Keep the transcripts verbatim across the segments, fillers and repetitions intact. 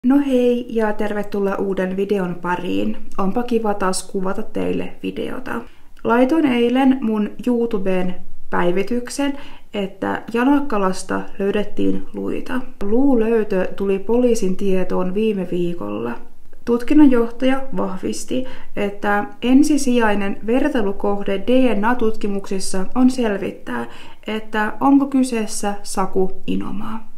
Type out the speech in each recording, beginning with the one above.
No hei ja tervetuloa uuden videon pariin. Onpa kiva taas kuvata teille videota. Laitoin eilen mun YouTubeen päivityksen, että Janakkalasta löydettiin luita. Luulöytö tuli poliisin tietoon viime viikolla. Tutkinnanjohtaja vahvisti, että ensisijainen vertailukohde D N A-tutkimuksissa on selvittää, että onko kyseessä Saku Inomaa.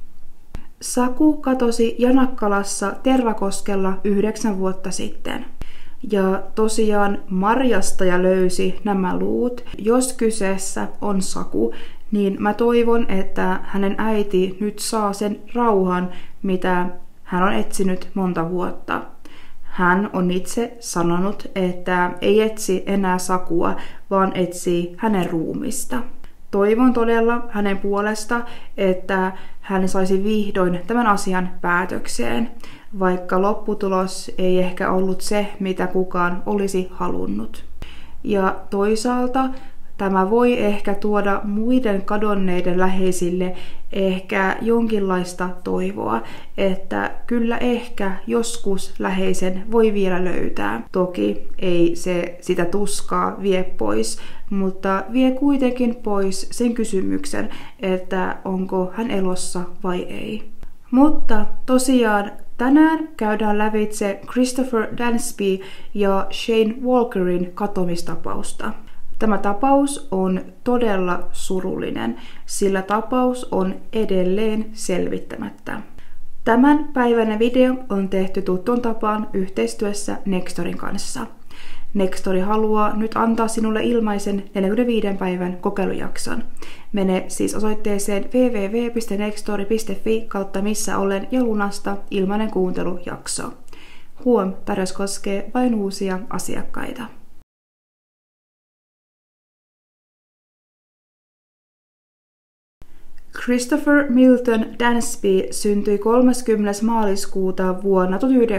Saku katosi Janakkalassa Tervakoskella yhdeksän vuotta sitten. Ja tosiaan marjastaja löysi nämä luut. Jos kyseessä on Saku, niin mä toivon, että hänen äiti nyt saa sen rauhan, mitä hän on etsinyt monta vuotta. Hän on itse sanonut, että ei etsi enää Sakua, vaan etsii hänen ruumista. Toivon todella hänen puolesta, että hän saisi vihdoin tämän asian päätökseen, vaikka lopputulos ei ehkä ollut se, mitä kukaan olisi halunnut. Ja toisaalta tämä voi ehkä tuoda muiden kadonneiden läheisille ehkä jonkinlaista toivoa, että kyllä ehkä joskus läheisen voi vielä löytää. Toki ei se sitä tuskaa vie pois, mutta vie kuitenkin pois sen kysymyksen, että onko hän elossa vai ei. Mutta tosiaan tänään käydään lävitse Christopher Dansby ja Shane Walkerin katomistapausta. Tämä tapaus on todella surullinen, sillä tapaus on edelleen selvittämättä. Tämän päivänä video on tehty tuttuun tapaan yhteistyössä Nextorin kanssa. Nextori haluaa nyt antaa sinulle ilmaisen neljänkymmenenviiden päivän kokeilujakson. Mene siis osoitteeseen double-u double-u double-u piste nextori piste fi kautta missä olen ja lunasta ilmainen kuuntelujakso. Huom, tarjous koskee vain uusia asiakkaita. Christopher Milton Dansby syntyi kolmaskymmenes maaliskuuta vuonna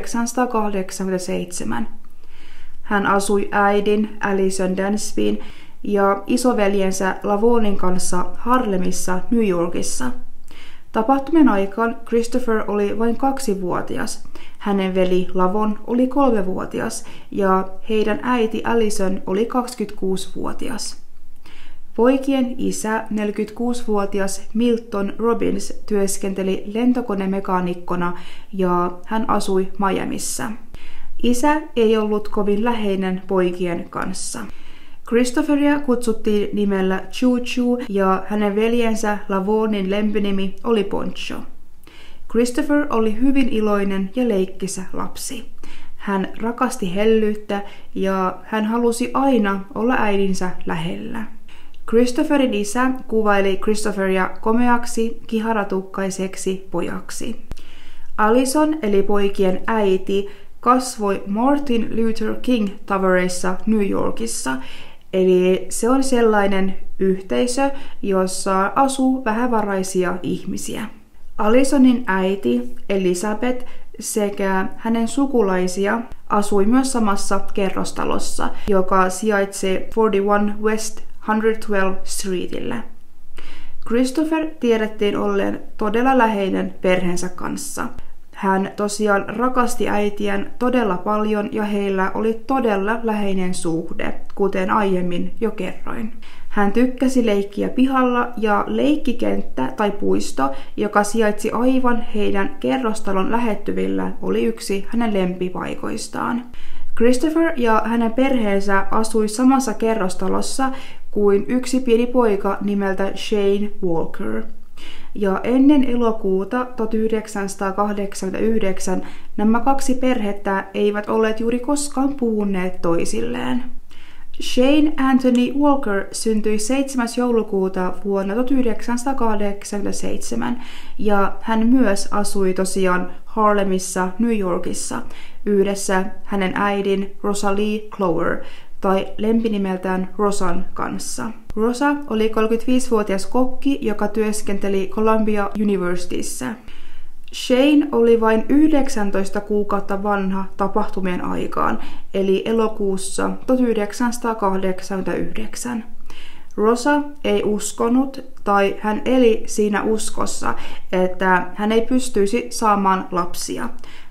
tuhatyhdeksänsataakahdeksankymmentäseitsemän. Hän asui äidin Alison Dansbyn ja isoveljensä Lavonin kanssa Harlemissa, New Yorkissa. Tapahtumien aikaan Christopher oli vain kaksivuotias, hänen veli Lavon oli kolmevuotias ja heidän äiti Alison oli kaksikymmentäkuusivuotias. Poikien isä, neljäkymmentäkuusivuotias Milton Robbins, työskenteli lentokonemekaanikkona ja hän asui Miamiissa. Isä ei ollut kovin läheinen poikien kanssa. Christopheria kutsuttiin nimellä Choo Choo ja hänen veljensä Lavonin lempinimi oli Poncho. Christopher oli hyvin iloinen ja leikkisä lapsi. Hän rakasti hellyyttä ja hän halusi aina olla äidinsä lähellä. Christopherin isä kuvaili Christopheria komeaksi, kiharatukkaiseksi pojaksi. Alison, eli poikien äiti, kasvoi Martin Luther King-tavareissa New Yorkissa, eli se on sellainen yhteisö, jossa asuu vähävaraisia ihmisiä. Alisonin äiti Elizabeth sekä hänen sukulaisia asui myös samassa kerrostalossa, joka sijaitsi neljäkymmentäyksi West satakolme Streetillä. Christopher tiedettiin olleen todella läheinen perheensä kanssa. Hän tosiaan rakasti äitiään todella paljon ja heillä oli todella läheinen suhde, kuten aiemmin jo kerroin. Hän tykkäsi leikkiä pihalla ja leikkikenttä tai puisto, joka sijaitsi aivan heidän kerrostalon lähettyvillä, oli yksi hänen lempipaikoistaan. Christopher ja hänen perheensä asui samassa kerrostalossa kuin yksi pieni poika nimeltä Shane Walker. Ja ennen elokuuta tuhatyhdeksänsataakahdeksankymmentäyhdeksän nämä kaksi perhettä eivät olleet juuri koskaan puhuneet toisilleen. Shane Anthony Walker syntyi seitsemäs joulukuuta vuonna tuhatyhdeksänsataakahdeksankymmentäseitsemän ja hän myös asui tosiaan Harlemissa, New Yorkissa, yhdessä hänen äidin Rosalie Clower tai lempinimeltään Rosan kanssa. Rosa oli kolmekymmentäviisivuotias kokki, joka työskenteli Columbia Universityssä. Shane oli vain yhdeksäntoista kuukautta vanha tapahtumien aikaan, eli elokuussa tuhatyhdeksänsataakahdeksankymmentäyhdeksän. Rosa ei uskonut, tai hän eli siinä uskossa, että hän ei pystyisi saamaan lapsia.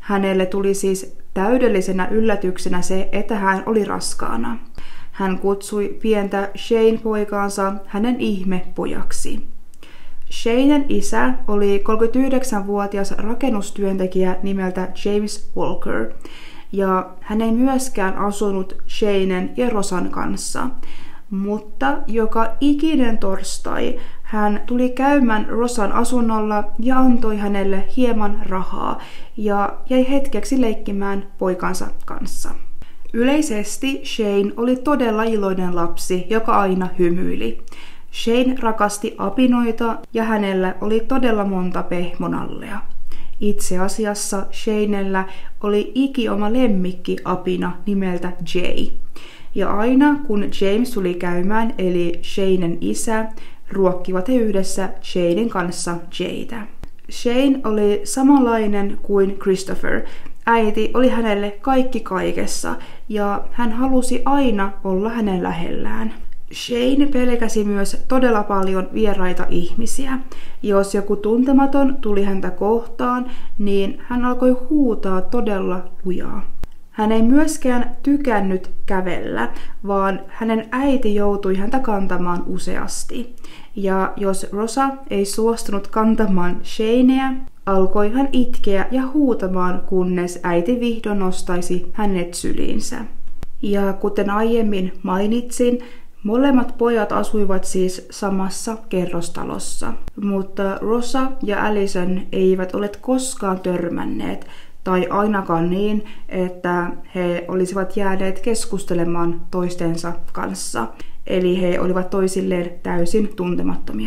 Hänelle tuli siis täydellisenä yllätyksenä se, että hän oli raskaana. Hän kutsui pientä Shane-poikaansa hänen ihmepojaksi. Shanen isä oli kolmekymmentäyhdeksänvuotias rakennustyöntekijä nimeltä James Walker, ja hän ei myöskään asunut Shanen ja Rosan kanssa, mutta joka ikinen torstai hän tuli käymään Rosan asunnolla ja antoi hänelle hieman rahaa ja jäi hetkeksi leikkimään poikansa kanssa. Yleisesti Shane oli todella iloinen lapsi, joka aina hymyili. Shane rakasti apinoita ja hänellä oli todella monta pehmonallea. Itse asiassa Shanella oli ikioma lemmikki apina nimeltä Jay. Ja aina kun James tuli käymään, eli Shanen isä, ruokkivat he yhdessä Shanen kanssa Jaytä. Shane oli samanlainen kuin Christopher. Äiti oli hänelle kaikki kaikessa ja hän halusi aina olla hänen lähellään. Shane pelkäsi myös todella paljon vieraita ihmisiä. Jos joku tuntematon tuli häntä kohtaan, niin hän alkoi huutaa todella lujaa. Hän ei myöskään tykännyt kävellä, vaan hänen äiti joutui häntä kantamaan useasti. Ja jos Rosa ei suostunut kantamaan Shanea, alkoi hän itkeä ja huutamaan, kunnes äiti vihdoin nostaisi hänet syliinsä. Ja kuten aiemmin mainitsin, molemmat pojat asuivat siis samassa kerrostalossa, mutta Rosa ja Allison eivät ole koskaan törmänneet, tai ainakaan niin, että he olisivat jääneet keskustelemaan toistensa kanssa, eli he olivat toisilleen täysin tuntemattomia.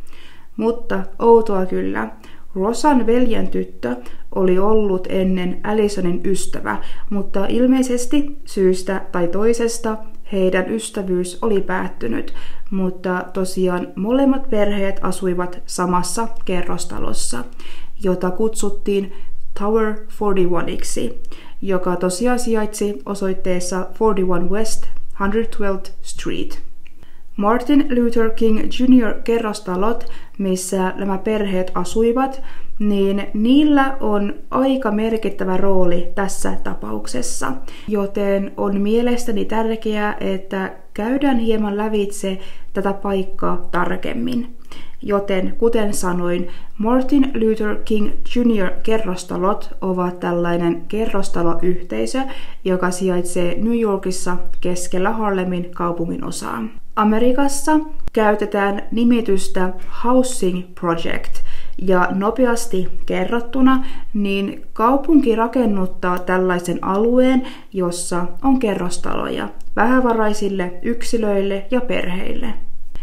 Mutta outoa kyllä, Rosan veljen tyttö oli ollut ennen Allisonin ystävä, mutta ilmeisesti syystä tai toisesta heidän ystävyys oli päättynyt, mutta tosiaan molemmat perheet asuivat samassa kerrostalossa, jota kutsuttiin Tower neljäkymmentäyksi, joka tosiaan sijaitsi osoitteessa neljäkymmentäyksi West satakolmastoista Street. Martin Luther King junior kerrostalot, missä nämä perheet asuivat, niin niillä on aika merkittävä rooli tässä tapauksessa, joten on mielestäni tärkeää, että käydään hieman lävitse tätä paikkaa tarkemmin. Joten kuten sanoin, Martin Luther King junior kerrostalot ovat tällainen kerrostaloyhteisö, joka sijaitsee New Yorkissa keskellä Harlemin kaupungin osaa. Amerikassa käytetään nimitystä Housing Project, ja nopeasti kerrottuna, niin kaupunki rakennuttaa tällaisen alueen, jossa on kerrostaloja vähävaraisille yksilöille ja perheille.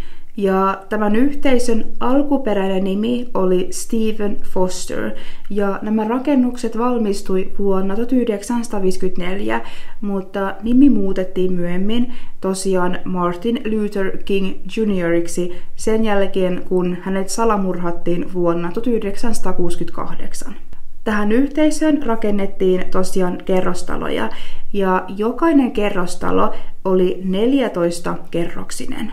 Ja tämän yhteisön alkuperäinen nimi oli Stephen Foster, ja nämä rakennukset valmistui vuonna tuhatyhdeksänsataaviisikymmentäneljä, mutta nimi muutettiin myöhemmin tosiaan Martin Luther King junioriksi sen jälkeen, kun hänet salamurhattiin vuonna tuhatyhdeksänsataakuusikymmentäkahdeksan. Tähän yhteisöön rakennettiin tosiaan kerrostaloja, ja jokainen kerrostalo oli neljätoista kerroksinen.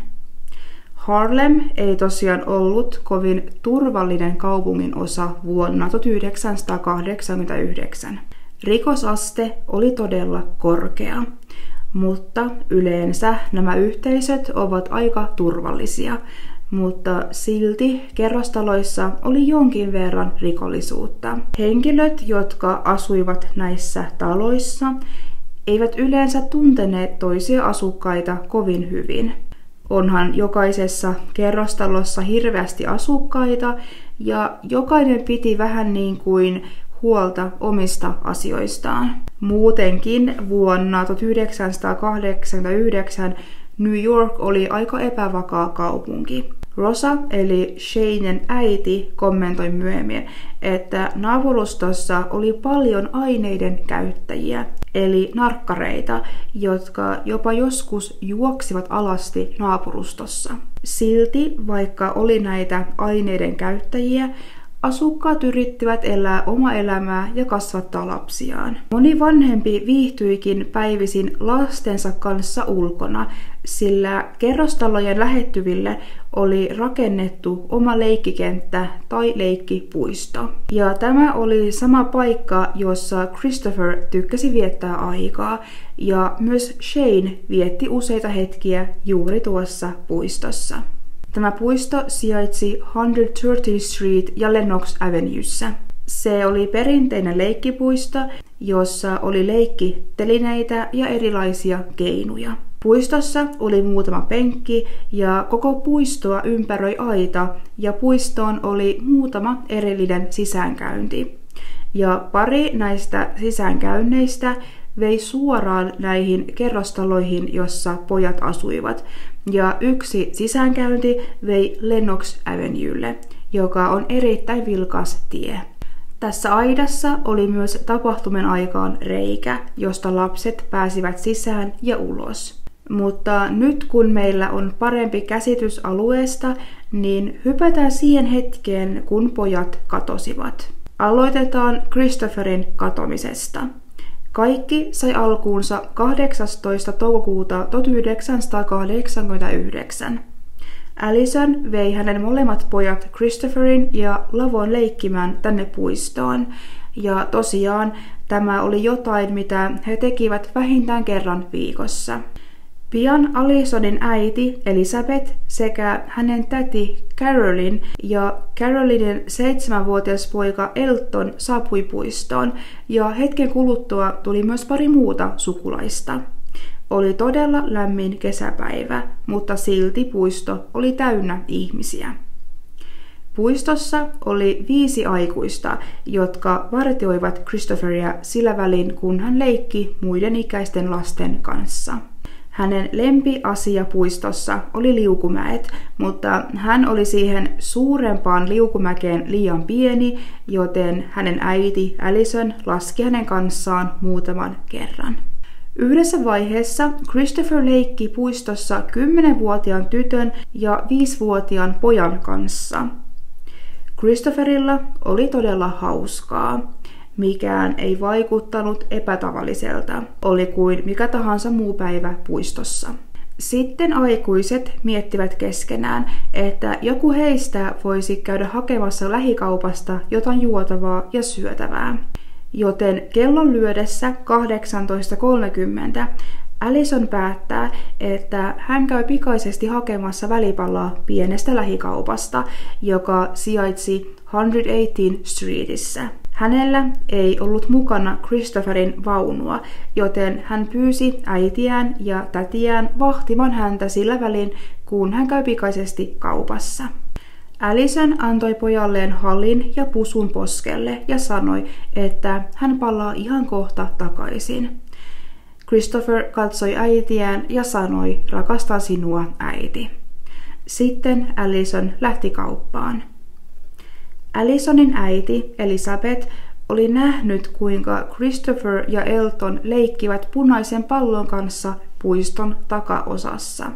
Harlem ei tosiaan ollut kovin turvallinen kaupungin osa vuonna tuhatyhdeksänsataakahdeksankymmentäyhdeksän. Rikosaste oli todella korkea, mutta yleensä nämä yhteisöt ovat aika turvallisia, mutta silti kerrostaloissa oli jonkin verran rikollisuutta. Henkilöt, jotka asuivat näissä taloissa, eivät yleensä tunteneet toisia asukkaita kovin hyvin. Onhan jokaisessa kerrostalossa hirveästi asukkaita ja jokainen piti vähän niin kuin huolta omista asioistaan. Muutenkin vuonna tuhatyhdeksänsataakahdeksankymmentäyhdeksän New York oli aika epävakaa kaupunki. Rosa eli Shanen äiti kommentoi myöhemmin, että naapurustossa oli paljon aineiden käyttäjiä, eli narkkareita, jotka jopa joskus juoksivat alasti naapurustossa. Silti, vaikka oli näitä aineiden käyttäjiä, asukkaat yrittivät elää oma elämää ja kasvattaa lapsiaan. Moni vanhempi viihtyikin päivisin lastensa kanssa ulkona, sillä kerrostalojen lähettyville oli rakennettu oma leikkikenttä tai leikkipuisto. Ja tämä oli sama paikka, jossa Christopher tykkäsi viettää aikaa, ja myös Shane vietti useita hetkiä juuri tuossa puistossa. Tämä puisto sijaitsi sata kolmekymmentä Street ja Lenox Avenuessa. Se oli perinteinen leikkipuisto, jossa oli leikkitelineitä ja erilaisia keinuja. Puistossa oli muutama penkki ja koko puistoa ympäröi aita ja puistoon oli muutama erillinen sisäänkäynti. Ja pari näistä sisäänkäynneistä vei suoraan näihin kerrostaloihin, jossa pojat asuivat, ja yksi sisäänkäynti vei Lenox Avenuelle, joka on erittäin vilkas tie. Tässä aidassa oli myös tapahtuman aikaan reikä, josta lapset pääsivät sisään ja ulos. Mutta nyt kun meillä on parempi käsitys alueesta, niin hypätään siihen hetkeen, kun pojat katosivat. Aloitetaan Christopherin katomisesta. Kaikki sai alkuunsa kahdeksastoista toukokuuta tuhatyhdeksänsataakahdeksankymmentäyhdeksän. Allison vei hänen molemmat pojat Christopherin ja Lavon leikkimään tänne puistoon. Ja tosiaan tämä oli jotain, mitä he tekivät vähintään kerran viikossa. Pian Allisonin äiti Elizabeth sekä hänen täti Carolyn ja Carolinin seitsemänvuotias poika Elton saapui puistoon ja hetken kuluttua tuli myös pari muuta sukulaista. Oli todella lämmin kesäpäivä, mutta silti puisto oli täynnä ihmisiä. Puistossa oli viisi aikuista, jotka vartioivat Christopheria sillä välin, kun hän leikki muiden ikäisten lasten kanssa. Hänen lempiasia puistossa oli liukumäet, mutta hän oli siihen suurempaan liukumäkeen liian pieni, joten hänen äiti Allison laski hänen kanssaan muutaman kerran. Yhdessä vaiheessa Christopher leikki puistossa kymmenvuotiaan tytön ja viisivuotiaan pojan kanssa. Christopherilla oli todella hauskaa. Mikään ei vaikuttanut epätavalliselta, oli kuin mikä tahansa muu päivä puistossa. Sitten aikuiset miettivät keskenään, että joku heistä voisi käydä hakemassa lähikaupasta jotain juotavaa ja syötävää. Joten kellon lyödessä kahdeksantoista kolmekymmentä Allison päättää, että hän käy pikaisesti hakemassa välipalaa pienestä lähikaupasta, joka sijaitsi sata kahdeksastoista Streetissä. Hänellä ei ollut mukana Christopherin vaunua, joten hän pyysi äitiään ja tätiään vahtimaan häntä sillä välin, kun hän käy pikaisesti kaupassa. Allison antoi pojalleen halin ja pusun poskelle ja sanoi, että hän palaa ihan kohta takaisin. Christopher katsoi äitiään ja sanoi, rakastan sinua, äiti. Sitten Allison lähti kauppaan. Allisonin äiti Elizabeth oli nähnyt, kuinka Christopher ja Elton leikkivät punaisen pallon kanssa puiston takaosassa.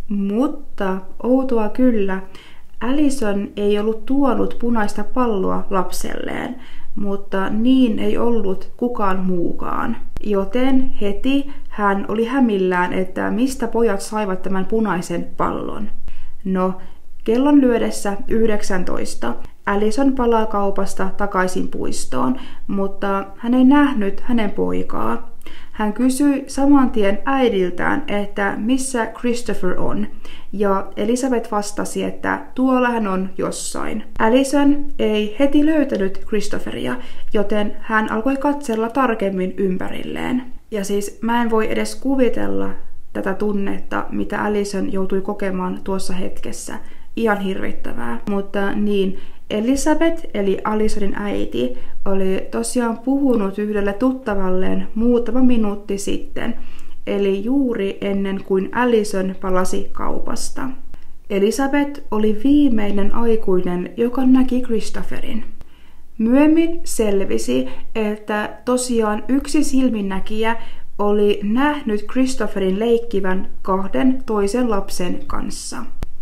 Mutta outoa kyllä, Allison ei ollut tuonut punaista palloa lapselleen, mutta niin ei ollut kukaan muukaan. Joten heti hän oli hämillään, että mistä pojat saivat tämän punaisen pallon. No, kellon lyödessä yhdeksäntoista Allison palaa kaupasta takaisin puistoon, mutta hän ei nähnyt hänen poikaa. Hän kysyi saman tien äidiltään, että missä Christopher on, ja Elizabeth vastasi, että tuolla hän on jossain. Allison ei heti löytänyt Christopheria, joten hän alkoi katsella tarkemmin ympärilleen. Ja siis mä en voi edes kuvitella tätä tunnetta, mitä Allison joutui kokemaan tuossa hetkessä. Ihan hirvittävää, mutta niin, Elizabeth, eli Allisonin äiti, oli tosiaan puhunut yhdelle tuttavalleen muutama minuutti sitten, eli juuri ennen kuin Allison palasi kaupasta. Elizabeth oli viimeinen aikuinen, joka näki Christopherin. Myöhemmin selvisi, että tosiaan yksi silminnäkijä oli nähnyt Christopherin leikkivän kahden toisen lapsen kanssa.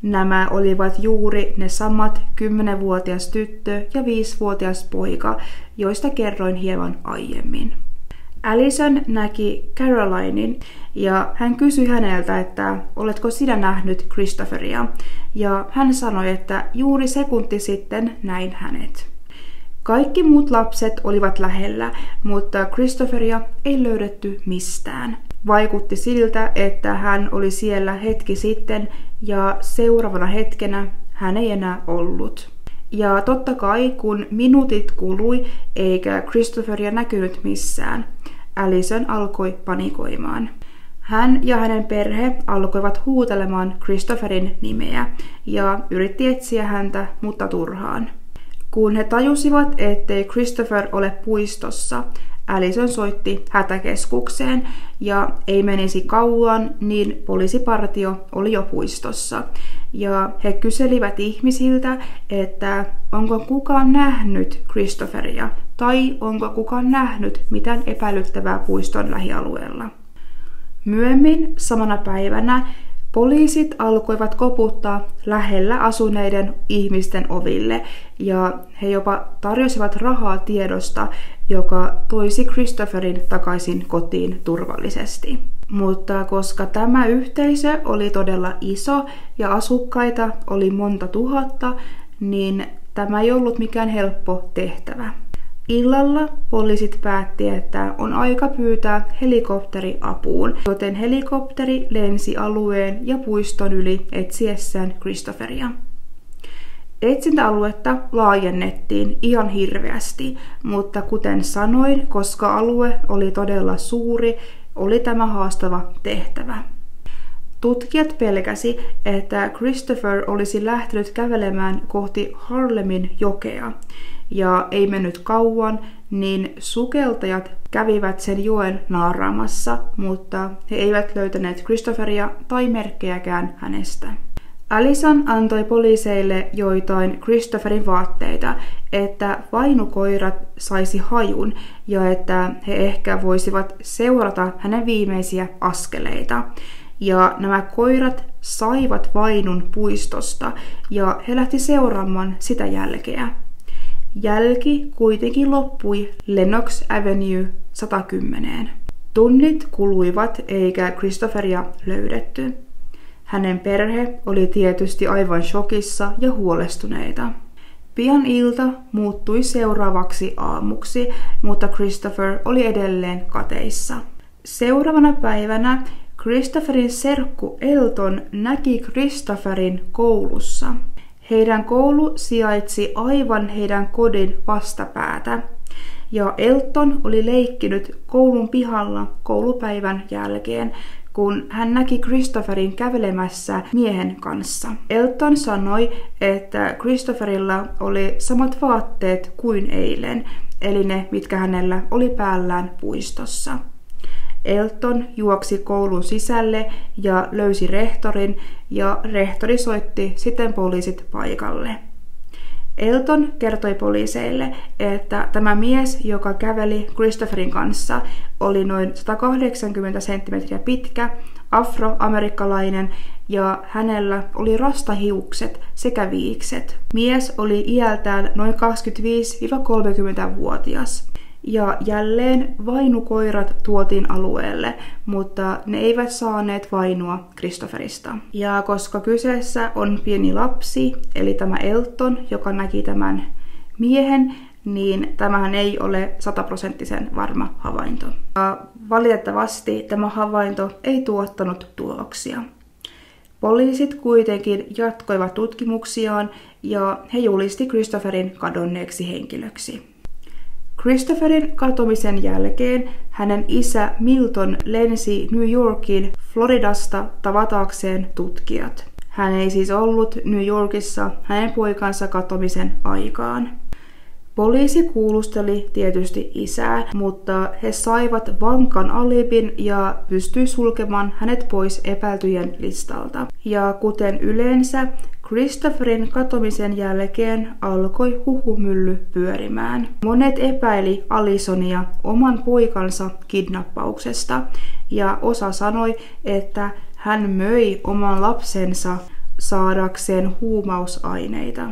Nämä olivat juuri ne samat kymmenvuotias tyttö ja viisivuotias poika, joista kerroin hieman aiemmin. Allison näki Carolinin ja hän kysyi häneltä, että oletko sinä nähnyt Christopheria, ja hän sanoi, että juuri sekunti sitten näin hänet. Kaikki muut lapset olivat lähellä, mutta Christopheria ei löydetty mistään. Vaikutti siltä, että hän oli siellä hetki sitten ja seuraavana hetkenä hän ei enää ollut. Ja totta kai, kun minuutit kului eikä Christopheria näkynyt missään, Allison alkoi panikoimaan. Hän ja hänen perhe alkoivat huutelemaan Christopherin nimeä ja yritti etsiä häntä, mutta turhaan. Kun he tajusivat, ettei Christopher ole puistossa, Allison soitti hätäkeskukseen ja ei menisi kauan, niin poliisipartio oli jo puistossa. Ja he kyselivät ihmisiltä, että onko kukaan nähnyt Christopheria tai onko kukaan nähnyt mitään epäilyttävää puiston lähialueella. Myöhemmin samana päivänä poliisit alkoivat koputtaa lähellä asuneiden ihmisten oville ja he jopa tarjosivat rahaa tiedosta, joka toisi Christopherin takaisin kotiin turvallisesti. Mutta koska tämä yhteisö oli todella iso ja asukkaita oli monta tuhatta, niin tämä ei ollut mikään helppo tehtävä. Illalla poliisit päätti, että on aika pyytää helikopteri apuun, joten helikopteri lensi alueen ja puiston yli etsiessään Christopheria. Etsintäaluetta laajennettiin ihan hirveästi, mutta kuten sanoin, koska alue oli todella suuri, oli tämä haastava tehtävä. Tutkijat pelkäsi, että Christopher olisi lähtenyt kävelemään kohti Harlemin jokea, ja ei mennyt kauan, niin sukeltajat kävivät sen joen naaraamassa, mutta he eivät löytäneet Christopheria tai merkkejäkään hänestä. Allison antoi poliiseille joitain Christopherin vaatteita, että vainukoirat saisi hajun ja että he ehkä voisivat seurata hänen viimeisiä askeleita. Ja nämä koirat saivat vainun puistosta ja he lähti seuraamaan sitä jälkeä. Jälki kuitenkin loppui Lenox Avenue sata kymmenen. Tunnit kuluivat eikä Christopheria löydetty. Hänen perhe oli tietysti aivan shokissa ja huolestuneita. Pian ilta muuttui seuraavaksi aamuksi, mutta Christopher oli edelleen kateissa. Seuraavana päivänä Christopherin serkku Elton näki Christopherin koulussa. Heidän koulu sijaitsi aivan heidän kodin vastapäätä, ja Elton oli leikkinyt koulun pihalla koulupäivän jälkeen, kun hän näki Christopherin kävelemässä miehen kanssa. Elton sanoi, että Christopherilla oli samat vaatteet kuin eilen, eli ne, mitkä hänellä oli päällään puistossa. Elton juoksi koulun sisälle ja löysi rehtorin, ja rehtori soitti sitten poliisit paikalle. Elton kertoi poliiseille, että tämä mies, joka käveli Christopherin kanssa, oli noin sata kahdeksankymmentä senttimetriä pitkä, afroamerikkalainen ja hänellä oli rastahiukset sekä viikset. Mies oli iältään noin kaksikymmentäviisi kolmekymmentä-vuotias. Ja jälleen vainukoirat tuotiin alueelle, mutta ne eivät saaneet vainua Christopherista. Ja koska kyseessä on pieni lapsi, eli tämä Elton, joka näki tämän miehen, niin tämähän ei ole sataprosenttisen varma havainto. Ja valitettavasti tämä havainto ei tuottanut tuloksia. Poliisit kuitenkin jatkoivat tutkimuksiaan ja he julisti Christopherin kadonneeksi henkilöksi. Christopherin katumisen jälkeen hänen isä Milton lensi New Yorkiin Floridasta tavataakseen tutkijat. Hän ei siis ollut New Yorkissa hänen poikansa katumisen aikaan. Poliisi kuulusteli tietysti isää, mutta he saivat vankan alibin ja pystyi sulkemaan hänet pois epäiltyjen listalta. Ja kuten yleensä, Christopherin katumisen jälkeen alkoi huhumylly pyörimään. Monet epäili Allisonia oman poikansa kidnappauksesta, ja osa sanoi, että hän möi oman lapsensa saadakseen huumausaineita.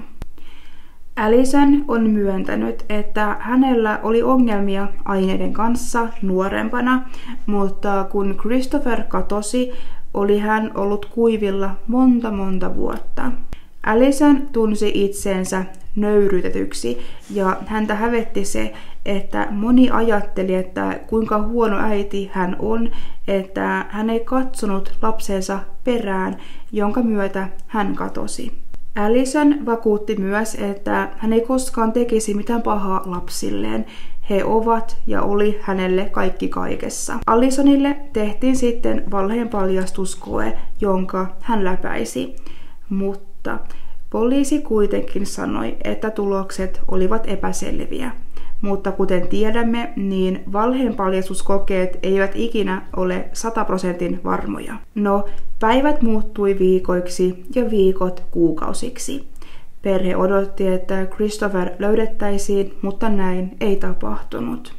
Allison on myöntänyt, että hänellä oli ongelmia aineiden kanssa nuorempana, mutta kun Christopher katosi, oli hän ollut kuivilla monta monta vuotta. Allison tunsi itsensä nöyryytetyksi ja häntä hävetti se, että moni ajatteli, että kuinka huono äiti hän on, että hän ei katsonut lapsensa perään, jonka myötä hän katosi. Allison vakuutti myös, että hän ei koskaan tekisi mitään pahaa lapsilleen. He ovat ja oli hänelle kaikki kaikessa. Allisonille tehtiin sitten valheenpaljastuskoe, jonka hän läpäisi, mutta poliisi kuitenkin sanoi, että tulokset olivat epäselviä. Mutta kuten tiedämme, niin valheenpaljastuskokeet eivät ikinä ole sata prosentin varmoja. No, päivät muuttui viikoiksi ja viikot kuukausiksi. Perhe odotti, että Christopher löydettäisiin, mutta näin ei tapahtunut.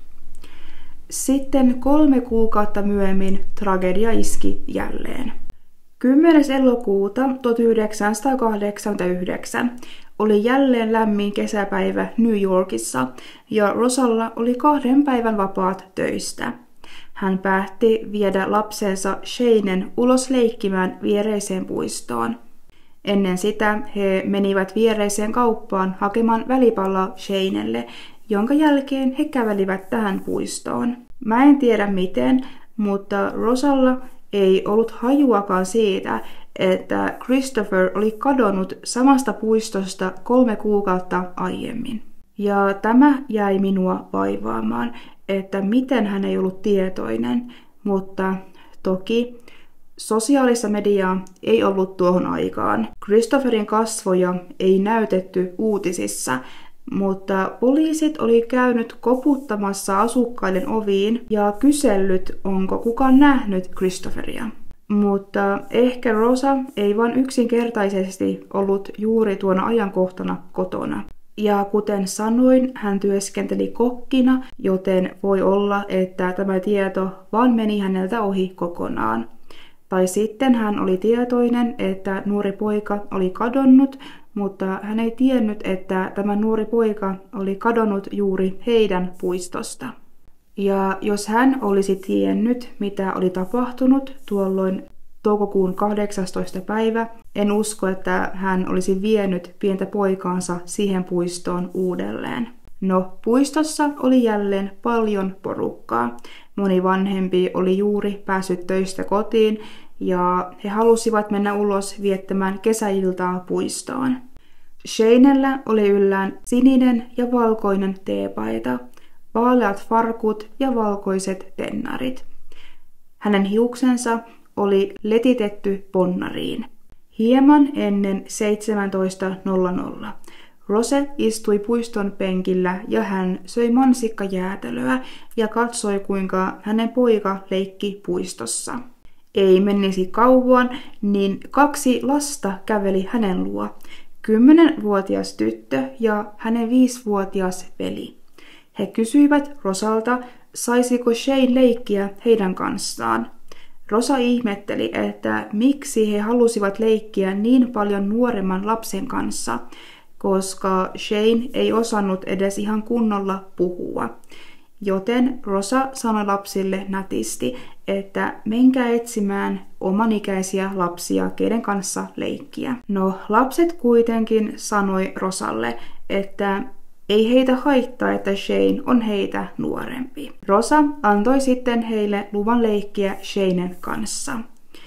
Sitten kolme kuukautta myöhemmin tragedia iski jälleen. kymmenes elokuuta tuhatyhdeksänsataakahdeksankymmentäyhdeksän oli jälleen lämmin kesäpäivä New Yorkissa ja Rosalla oli kahden päivän vapaat töistä. Hän päätti viedä lapsensa Shanen ulos leikkimään viereiseen puistoon. Ennen sitä he menivät viereiseen kauppaan hakemaan välipalloa Shanelle, jonka jälkeen he kävelivät tähän puistoon. Mä en tiedä miten, mutta Rosalla ei ollut hajuakaan siitä, että Christopher oli kadonnut samasta puistosta kolme kuukautta aiemmin. Ja tämä jäi minua vaivaamaan, että miten hän ei ollut tietoinen, mutta toki sosiaalista mediaa ei ollut tuohon aikaan. Christopherin kasvoja ei näytetty uutisissa, mutta poliisit oli käynyt koputtamassa asukkaiden oviin ja kysellyt, onko kukaan nähnyt Christopheria. Mutta ehkä Rosa ei vain yksinkertaisesti ollut juuri tuona ajankohtana kotona. Ja kuten sanoin, hän työskenteli kokkina, joten voi olla, että tämä tieto vaan meni häneltä ohi kokonaan. Tai sitten hän oli tietoinen, että nuori poika oli kadonnut, mutta hän ei tiennyt, että tämä nuori poika oli kadonnut juuri heidän puistosta. Ja jos hän olisi tiennyt, mitä oli tapahtunut tuolloin toukokuun kahdeksastoista päivä, en usko, että hän olisi vienyt pientä poikaansa siihen puistoon uudelleen. No, puistossa oli jälleen paljon porukkaa. Moni vanhempi oli juuri päässyt töistä kotiin ja he halusivat mennä ulos viettämään kesäiltaa puistoon. Shanella oli yllään sininen ja valkoinen teepaita, vaaleat farkut ja valkoiset tennarit. Hänen hiuksensa oli letitetty ponnariin. Hieman ennen seitsemäntoista nolla nolla Rose istui puiston penkillä ja hän söi mansikkajäätelöä ja katsoi, kuinka hänen poika leikki puistossa. Ei menisi kauan, niin kaksi lasta käveli hänen luo. Kymmenvuotias tyttö ja hänen viisivuotias veli. He kysyivät Rosalta, saisiko Shane leikkiä heidän kanssaan. Rosa ihmetteli, että miksi he halusivat leikkiä niin paljon nuoremman lapsen kanssa, koska Shane ei osannut edes ihan kunnolla puhua. Joten Rosa sanoi lapsille nätisti, että menkää etsimään omanikäisiä lapsia, keiden kanssa leikkiä. No, lapset kuitenkin sanoi Rosalle, että ei heitä haittaa, että Shane on heitä nuorempi. Rosa antoi sitten heille luvan leikkiä Shanen kanssa.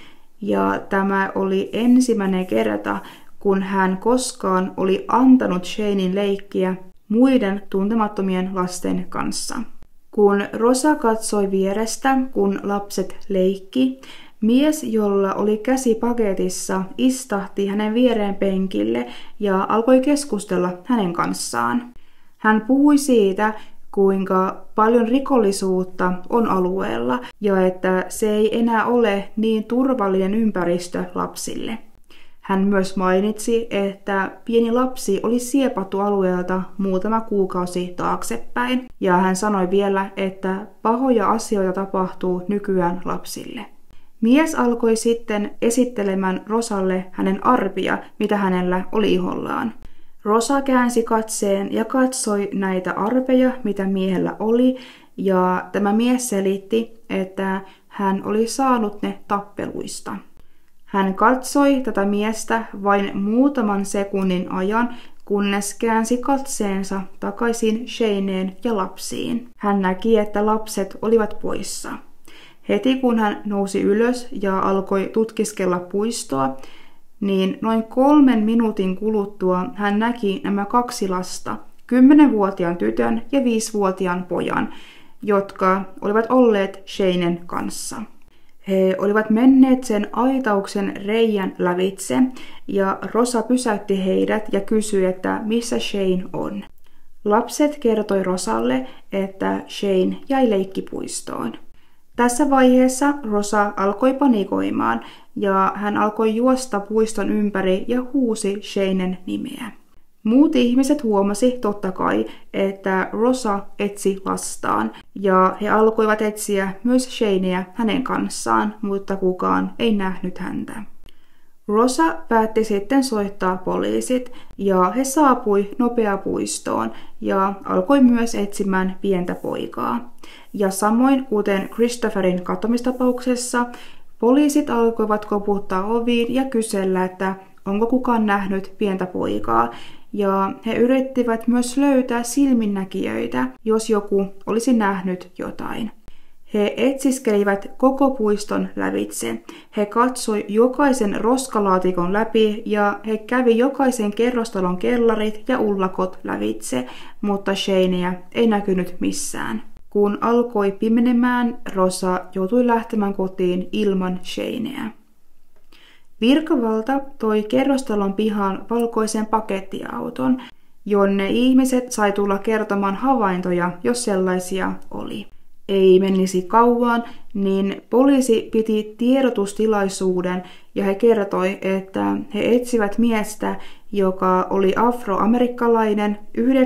Ja tämä oli ensimmäinen kerta, kun hän koskaan oli antanut Shanen leikkiä muiden tuntemattomien lasten kanssa. Kun Rosa katsoi vierestä, kun lapset leikki, mies, jolla oli käsi paketissa, istahti hänen viereen penkille ja alkoi keskustella hänen kanssaan. Hän puhui siitä, kuinka paljon rikollisuutta on alueella ja että se ei enää ole niin turvallinen ympäristö lapsille. Hän myös mainitsi, että pieni lapsi oli siepattu alueelta muutama kuukausi taaksepäin, ja hän sanoi vielä, että pahoja asioita tapahtuu nykyään lapsille. Mies alkoi sitten esittelemään Rosalle hänen arpia, mitä hänellä oli ihollaan. Rosa käänsi katseen ja katsoi näitä arpeja, mitä miehellä oli, ja tämä mies selitti, että hän oli saanut ne tappeluista. Hän katsoi tätä miestä vain muutaman sekunnin ajan, kunnes käänsi katseensa takaisin Shaneen ja lapsiin. Hän näki, että lapset olivat poissa. Heti kun hän nousi ylös ja alkoi tutkiskella puistoa, niin noin kolmen minuutin kuluttua hän näki nämä kaksi lasta, kymmenvuotiaan tytön ja viisivuotiaan pojan, jotka olivat olleet Shaneen kanssa. He olivat menneet sen aitauksen reijän lävitse, ja Rosa pysäytti heidät ja kysyi, että missä Shane on. Lapset kertoi Rosalle, että Shane jäi leikkipuistoon. Tässä vaiheessa Rosa alkoi panikoimaan, ja hän alkoi juosta puiston ympäri ja huusi Shaneen nimeä. Muut ihmiset huomasi totta kai, että Rosa etsi lastaan, ja he alkoivat etsiä myös Shaneä hänen kanssaan, mutta kukaan ei nähnyt häntä. Rosa päätti sitten soittaa poliisit, ja he saapui nopea puistoon ja alkoi myös etsimään pientä poikaa. Ja samoin kuten Christopherin katomistapauksessa, poliisit alkoivat koputtaa oviin ja kysellä, että onko kukaan nähnyt pientä poikaa, ja he yrittivät myös löytää silminnäkijöitä, jos joku olisi nähnyt jotain. He etsiskelivät koko puiston lävitse. He katsoi jokaisen roskalaatikon läpi ja he kävi jokaisen kerrostalon kellarit ja ullakot lävitse, mutta Shanea ei näkynyt missään. Kun alkoi pimenemään, Rosa joutui lähtemään kotiin ilman Shanea. Virkavalta toi kerrostalon pihaan valkoisen pakettiauton, jonne ihmiset sai tulla kertomaan havaintoja, jos sellaisia oli. Ei menisi kauan, niin poliisi piti tiedotustilaisuuden ja he kertoi, että he etsivät miestä, joka oli afroamerikkalainen,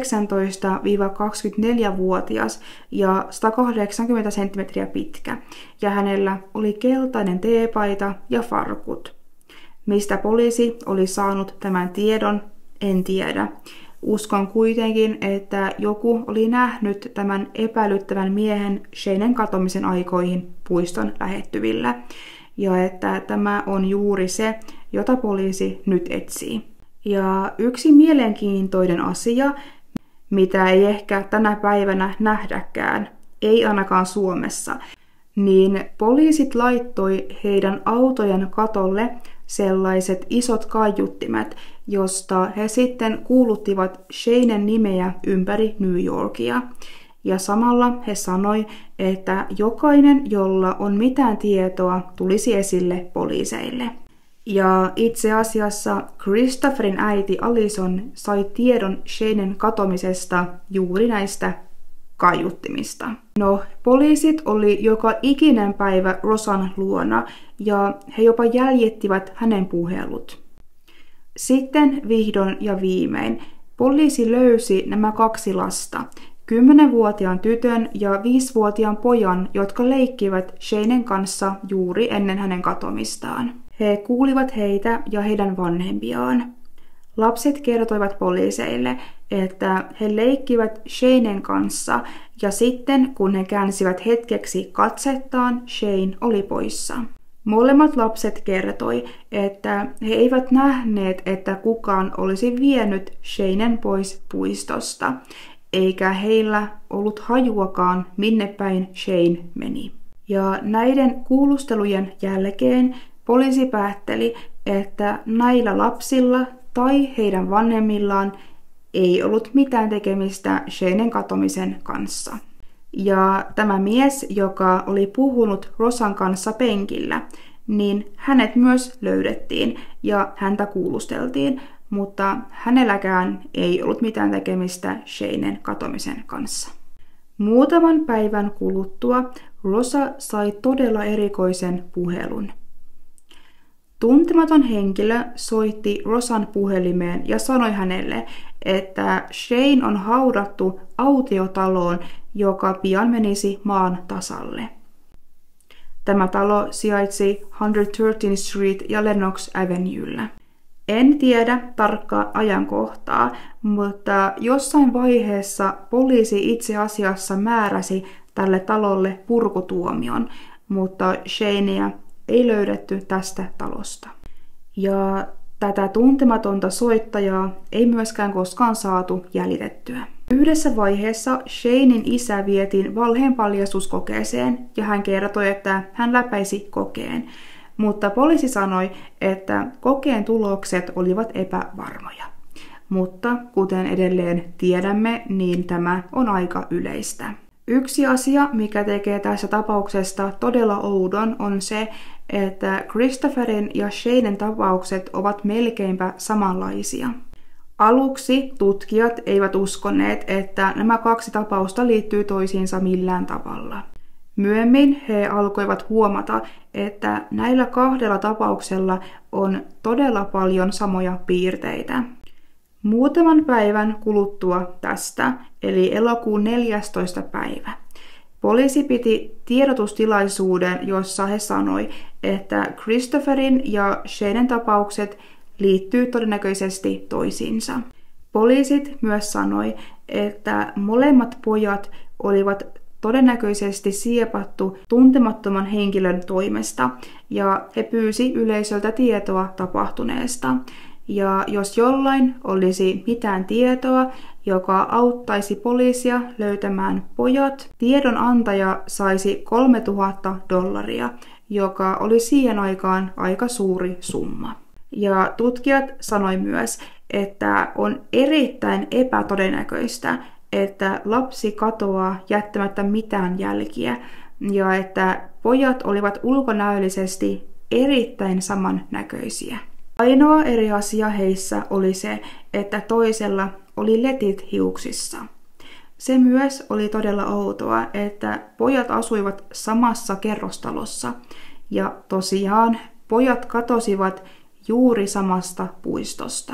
yhdeksäntoista–kaksikymmentäneljä-vuotias ja sata kahdeksankymmentä senttimetriä pitkä, ja hänellä oli keltainen teepaita ja farkut. Mistä poliisi oli saanut tämän tiedon, en tiedä. Uskon kuitenkin, että joku oli nähnyt tämän epäilyttävän miehen Shaneen katomisen aikoihin puiston lähettyvillä, ja että tämä on juuri se, jota poliisi nyt etsii. Ja yksi mielenkiintoinen asia, mitä ei ehkä tänä päivänä nähdäkään, ei ainakaan Suomessa, niin poliisit laittoi heidän autojen katolle sellaiset isot kaiuttimet, josta he sitten kuuluttivat Shaneen nimeä ympäri New Yorkia. Ja samalla he sanoi, että jokainen, jolla on mitään tietoa, tulisi esille poliiseille. Ja itse asiassa Christopherin äiti Alison sai tiedon Shaneen katomisesta juuri näistä kaiuttimista. No, poliisit oli joka ikinen päivä Rosan luona ja he jopa jäljittivät hänen puhelut. Sitten vihdoin ja viimein poliisi löysi nämä kaksi lasta, kymmenvuotiaan tytön ja viisivuotiaan pojan, jotka leikkivät Shaneen kanssa juuri ennen hänen katomistaan. He kuulivat heitä ja heidän vanhempiaan. Lapset kertoivat poliiseille, että he leikkivät Shaneen kanssa ja sitten kun he käänsivät hetkeksi katsettaan, Shane oli poissa. Molemmat lapset kertoi, että he eivät nähneet, että kukaan olisi vienyt Shaneen pois puistosta, eikä heillä ollut hajuakaan, minne päin Shane meni. Ja näiden kuulustelujen jälkeen poliisi päätteli, että näillä lapsilla tai heidän vanhemmillaan ei ollut mitään tekemistä Shaneen katomisen kanssa. Ja tämä mies, joka oli puhunut Rosan kanssa penkillä, niin hänet myös löydettiin ja häntä kuulusteltiin, mutta hänelläkään ei ollut mitään tekemistä Shaneen katomisen kanssa. Muutaman päivän kuluttua Rosa sai todella erikoisen puhelun. Tuntematon henkilö soitti Rosan puhelimeen ja sanoi hänelle, että Shane on haudattu autiotaloon, joka pian menisi maan tasalle. Tämä talo sijaitsi one thirteenth Street ja Lenox Avenuella. En tiedä tarkkaa ajankohtaa, mutta jossain vaiheessa poliisi itse asiassa määräsi tälle talolle purkutuomion, mutta Shanea ei löydetty tästä talosta. Ja tätä tuntematonta soittajaa ei myöskään koskaan saatu jäljitettyä. Yhdessä vaiheessa Shanen isä vietiin valheenpaljastuskokeeseen ja hän kertoi, että hän läpäisi kokeen. Mutta poliisi sanoi, että kokeen tulokset olivat epävarmoja. Mutta kuten edelleen tiedämme, niin tämä on aika yleistä. Yksi asia, mikä tekee tässä tapauksesta todella oudon, on se, että Christopherin ja Shanen tapaukset ovat melkeinpä samanlaisia. Aluksi tutkijat eivät uskoneet, että nämä kaksi tapausta liittyy toisiinsa millään tavalla. Myöhemmin he alkoivat huomata, että näillä kahdella tapauksella on todella paljon samoja piirteitä. Muutaman päivän kuluttua tästä, eli elokuun neljästoista päivä, poliisi piti tiedotustilaisuuden, jossa he sanoi, että Christopherin ja Shanen tapaukset liittyy todennäköisesti toisiinsa. Poliisit myös sanoi, että molemmat pojat olivat todennäköisesti siepattu tuntemattoman henkilön toimesta, ja he pyysi yleisöltä tietoa tapahtuneesta. Ja jos jollain olisi mitään tietoa, joka auttaisi poliisia löytämään pojat, tiedonantaja saisi kolmetuhatta dollaria, joka oli siihen aikaan aika suuri summa. Ja tutkijat sanoi myös, että on erittäin epätodennäköistä, että lapsi katoaa jättämättä mitään jälkiä, ja että pojat olivat ulkonäöllisesti erittäin samannäköisiä. Ainoa eri asia heissä oli se, että toisella oli letit hiuksissa. Se myös oli todella outoa, että pojat asuivat samassa kerrostalossa, ja tosiaan pojat katosivat juuri samasta puistosta.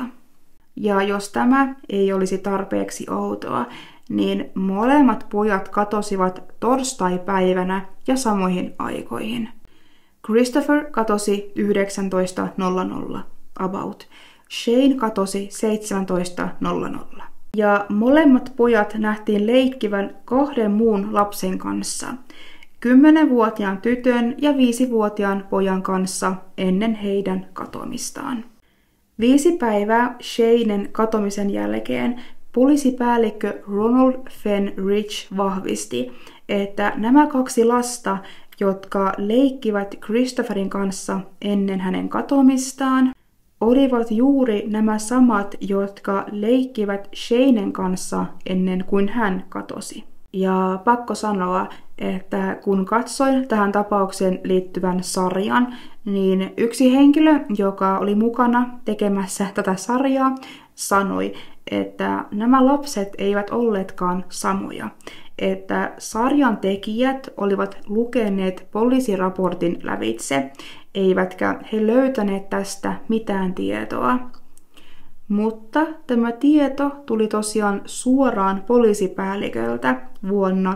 Ja jos tämä ei olisi tarpeeksi outoa, niin molemmat pojat katosivat torstai-päivänä ja samoihin aikoihin. Christopher katosi yhdeksäntoista nolla nolla about. Shane katosi seitsemäntoista nolla nolla. Ja molemmat pojat nähtiin leikkivän kahden muun lapsen kanssa. kymmenvuotiaan tytön ja viisivuotiaan pojan kanssa ennen heidän katoamistaan. Viisi päivää Shanen katomisen jälkeen poliisipäällikkö Ronald Fenn Rich vahvisti, että nämä kaksi lasta, jotka leikkivät Christopherin kanssa ennen hänen katoamistaan, olivat juuri nämä samat, jotka leikkivät Shanen kanssa ennen kuin hän katosi. Ja pakko sanoa, että kun katsoin tähän tapaukseen liittyvän sarjan, niin yksi henkilö, joka oli mukana tekemässä tätä sarjaa, sanoi, että nämä lapset eivät olleetkaan samoja. Että sarjan tekijät olivat lukeneet poliisiraportin lävitse, eivätkä he löytäneet tästä mitään tietoa. Mutta tämä tieto tuli tosiaan suoraan poliisipäälliköltä vuonna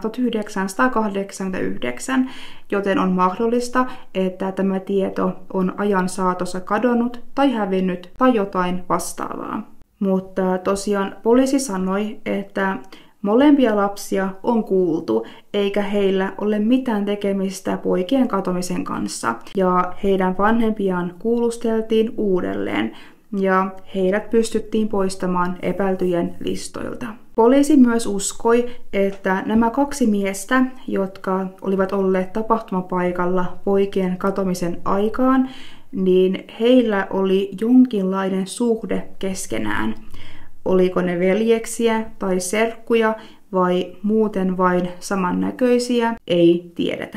tuhatyhdeksänsataakahdeksankymmentäyhdeksän, joten on mahdollista, että tämä tieto on ajan saatossa kadonnut tai hävinnyt tai jotain vastaavaa. Mutta tosiaan poliisi sanoi, että molempia lapsia on kuultu, eikä heillä ole mitään tekemistä poikien katomisen kanssa, ja heidän vanhempiaan kuulusteltiin uudelleen, ja heidät pystyttiin poistamaan epäiltyjen listoilta. Poliisi myös uskoi, että nämä kaksi miestä, jotka olivat olleet tapahtumapaikalla poikien katomisen aikaan, niin heillä oli jonkinlainen suhde keskenään. Oliko ne veljeksiä tai serkkuja vai muuten vain samannäköisiä, ei tiedetä.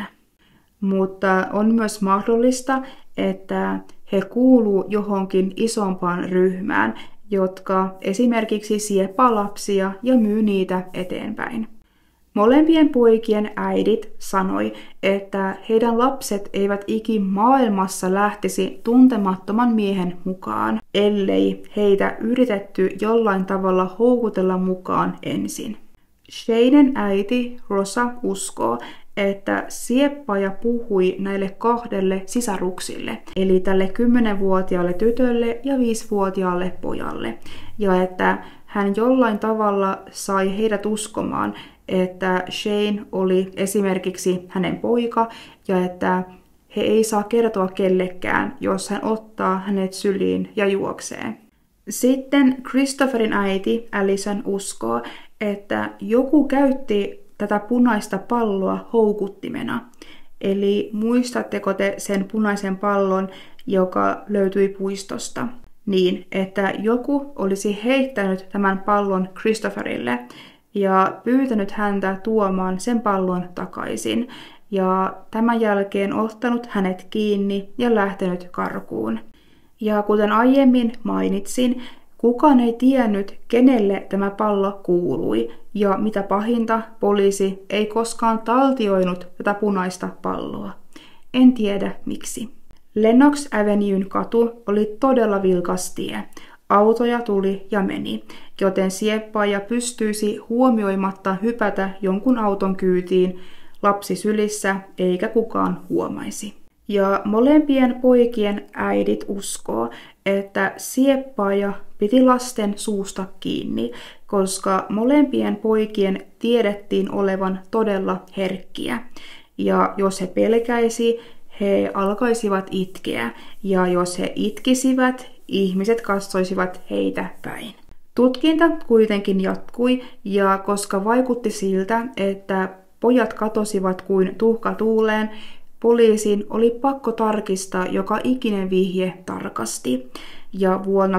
Mutta on myös mahdollista, että he kuuluu johonkin isompaan ryhmään, jotka esimerkiksi sieppaa lapsia ja myy niitä eteenpäin. Molempien poikien äidit sanoi, että heidän lapset eivät ikin maailmassa lähtisi tuntemattoman miehen mukaan, ellei heitä yritetty jollain tavalla houkutella mukaan ensin. Shanen äiti Rosa uskoo, että sieppaaja puhui näille kahdelle sisaruksille, eli tälle kymmenvuotiaalle tytölle ja viisivuotiaalle pojalle, ja että hän jollain tavalla sai heidät uskomaan, että Shane oli esimerkiksi hänen poika, ja että he ei saa kertoa kellekään, jos hän ottaa hänet syliin ja juoksee. Sitten Christopherin äiti Alison uskoo, että joku käytti tätä punaista palloa houkuttimena. Eli muistatteko te sen punaisen pallon, joka löytyi puistosta? Niin, että joku olisi heittänyt tämän pallon Christopherille ja pyytänyt häntä tuomaan sen pallon takaisin. Ja tämän jälkeen ottanut hänet kiinni ja lähtenyt karkuun. Ja kuten aiemmin mainitsin, kukaan ei tiennyt, kenelle tämä pallo kuului, ja mitä pahinta, poliisi ei koskaan taltioinut tätä punaista palloa. En tiedä miksi. Lennox Avenuen katu oli todella vilkas tie. Autoja tuli ja meni, joten sieppaaja pystyisi huomioimatta hypätä jonkun auton kyytiin lapsi sylissä eikä kukaan huomaisi. Ja molempien poikien äidit uskoo, että sieppaaja piti lasten suusta kiinni, koska molempien poikien tiedettiin olevan todella herkkiä. Ja jos he pelkäisi, he alkaisivat itkeä, ja jos he itkisivät, ihmiset katsoisivat heitä päin. Tutkinta kuitenkin jatkui, ja koska vaikutti siltä, että pojat katosivat kuin tuhka tuuleen, poliisin oli pakko tarkistaa joka ikinen vihje tarkasti. Ja vuonna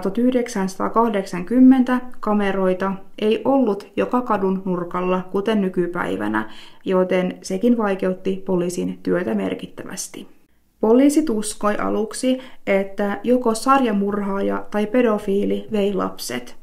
tuhatyhdeksänsataakahdeksankymmentä kameroita ei ollut joka kadun nurkalla, kuten nykypäivänä, joten sekin vaikeutti poliisin työtä merkittävästi. Poliisit uskoi aluksi, että joko sarjamurhaaja tai pedofiili vei lapset.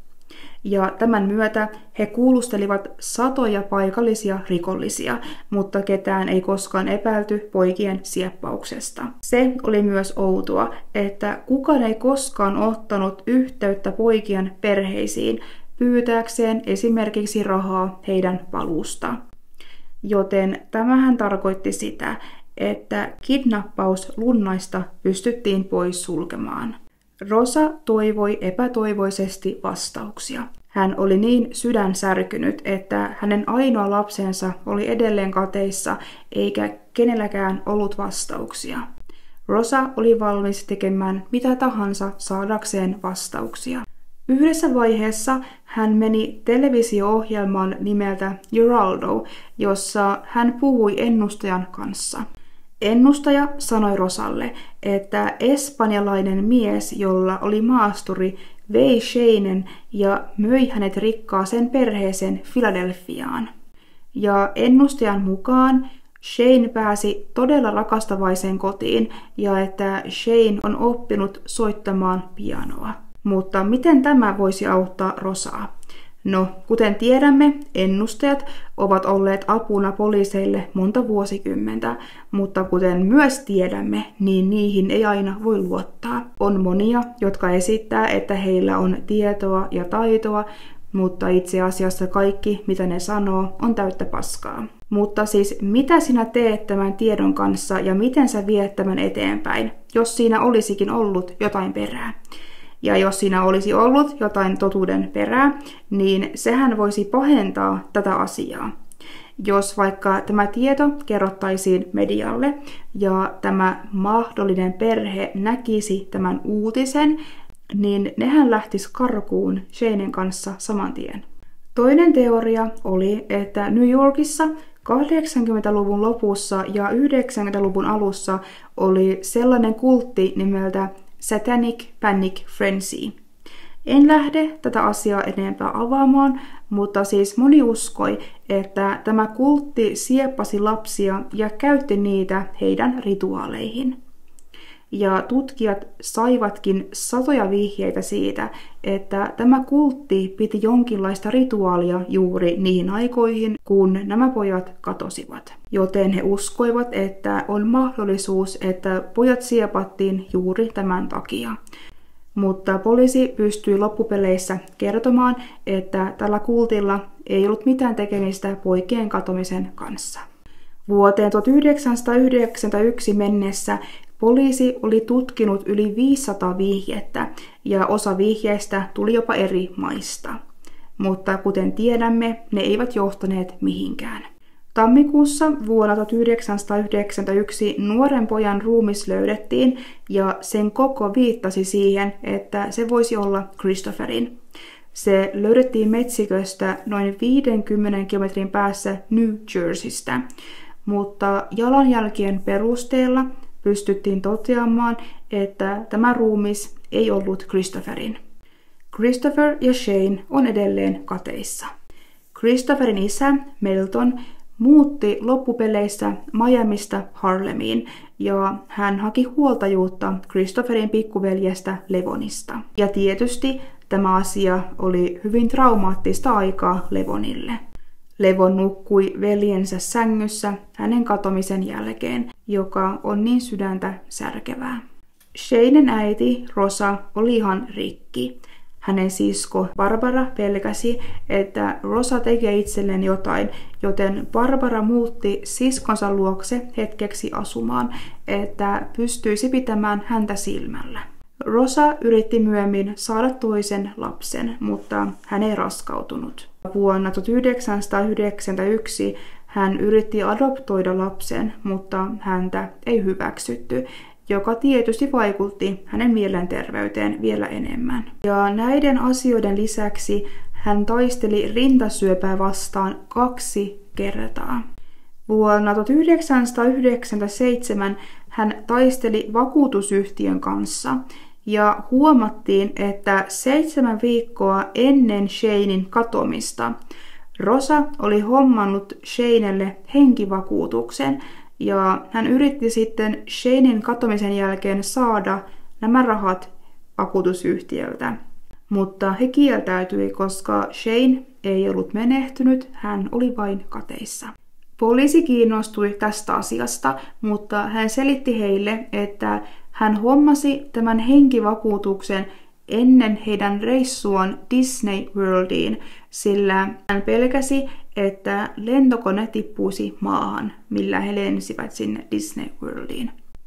Ja tämän myötä he kuulustelivat satoja paikallisia rikollisia, mutta ketään ei koskaan epäilty poikien sieppauksesta. Se oli myös outoa, että kukaan ei koskaan ottanut yhteyttä poikien perheisiin pyytääkseen esimerkiksi rahaa heidän paluusta. Joten tämähän tarkoitti sitä, että kidnappaus lunnaista pystyttiin pois sulkemaan. Rosa toivoi epätoivoisesti vastauksia. Hän oli niin sydänsärkynyt, että hänen ainoa lapsensa oli edelleen kateissa, eikä kenelläkään ollut vastauksia. Rosa oli valmis tekemään mitä tahansa saadakseen vastauksia. Yhdessä vaiheessa hän meni televisio-ohjelmaan nimeltä Geraldo, jossa hän puhui ennustajan kanssa. Ennustaja sanoi Rosalle, että espanjalainen mies, jolla oli maasturi, vei Shanen ja möi hänet rikkaaseen perheeseen Filadelfiaan. Ja ennustajan mukaan Shane pääsi todella rakastavaiseen kotiin ja että Shane on oppinut soittamaan pianoa. Mutta miten tämä voisi auttaa Rosaa? No, kuten tiedämme, ennustajat ovat olleet apuna poliiseille monta vuosikymmentä, mutta kuten myös tiedämme, niin niihin ei aina voi luottaa. On monia, jotka esittää, että heillä on tietoa ja taitoa, mutta itse asiassa kaikki, mitä ne sanoo, on täyttä paskaa. Mutta siis mitä sinä teet tämän tiedon kanssa ja miten sä viet tämän eteenpäin, jos siinä olisikin ollut jotain perää? Ja jos siinä olisi ollut jotain totuuden perää, niin sehän voisi pahentaa tätä asiaa. Jos vaikka tämä tieto kerrottaisiin medialle ja tämä mahdollinen perhe näkisi tämän uutisen, niin nehän lähtis karkuun Shanen kanssa saman tien. Toinen teoria oli, että New Yorkissa kahdeksankymmentäluvun lopussa ja yhdeksänkymmentäluvun alussa oli sellainen kultti nimeltä Satanic Panic Frenzy. En lähde tätä asiaa enempää avaamaan, mutta siis moni uskoi, että tämä kultti sieppasi lapsia ja käytti niitä heidän rituaaleihin. Ja tutkijat saivatkin satoja vihjeitä siitä, että tämä kultti piti jonkinlaista rituaalia juuri niihin aikoihin, kun nämä pojat katosivat. Joten he uskoivat, että on mahdollisuus, että pojat siepattiin juuri tämän takia. Mutta poliisi pystyi loppupeleissä kertomaan, että tällä kultilla ei ollut mitään tekemistä poikien katomisen kanssa. Vuoteen tuhatyhdeksänsataayhdeksänkymmentäyksi mennessä poliisi oli tutkinut yli viisisataa vihjettä ja osa vihjeistä tuli jopa eri maista. Mutta kuten tiedämme, ne eivät johtaneet mihinkään. Tammikuussa vuonna tuhatyhdeksänsataayhdeksänkymmentäyksi nuoren pojan ruumis löydettiin ja sen koko viittasi siihen, että se voisi olla Christopherin. Se löydettiin metsiköstä noin viidenkymmenen kilometrin päässä New Jerseystä, mutta jalanjälkien perusteella pystyttiin toteamaan, että tämä ruumis ei ollut Christopherin. Christopher ja Shane on edelleen kateissa. Christopherin isä, Melton, muutti loppupeleissä Miamista Harlemiin ja hän haki huoltajuutta Christopherin pikkuveljestä Levonista. Ja tietysti tämä asia oli hyvin traumaattista aikaa Levonille. Levon nukkui veljensä sängyssä hänen katomisen jälkeen, joka on niin sydäntä särkevää. Shanen äiti Rosa oli ihan rikki. Hänen sisko Barbara pelkäsi, että Rosa tekee itselleen jotain, joten Barbara muutti siskonsa luokse hetkeksi asumaan, että pystyisi pitämään häntä silmällä. Rosa yritti myöhemmin saada toisen lapsen, mutta hän ei raskautunut. Vuonna tuhatyhdeksänsataayhdeksänkymmentäyksi hän yritti adoptoida lapsen, mutta häntä ei hyväksytty, joka tietysti vaikutti hänen mielenterveyteen vielä enemmän. Ja näiden asioiden lisäksi hän taisteli rintasyöpää vastaan kaksi kertaa. Vuonna tuhatyhdeksänsataayhdeksänkymmentäseitsemän hän taisteli vakuutusyhtiön kanssa ja huomattiin, että seitsemän viikkoa ennen Shanen katomista Rosa oli hommannut Shanelle henkivakuutuksen ja hän yritti sitten Shanen katomisen jälkeen saada nämä rahat vakuutusyhtiöltä. Mutta he kieltäytyi, koska Shane ei ollut menehtynyt, hän oli vain kateissa. Poliisi kiinnostui tästä asiasta, mutta hän selitti heille, että hän hommasi tämän henkivakuutuksen ennen heidän reissuaan Disney Worldiin, sillä hän pelkäsi, että lentokone tippuisi maahan, millä he lensivät sinne Disney Worldiin.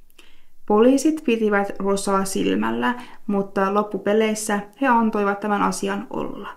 Poliisit pitivät Rosaa silmällä, mutta loppupeleissä he antoivat tämän asian olla.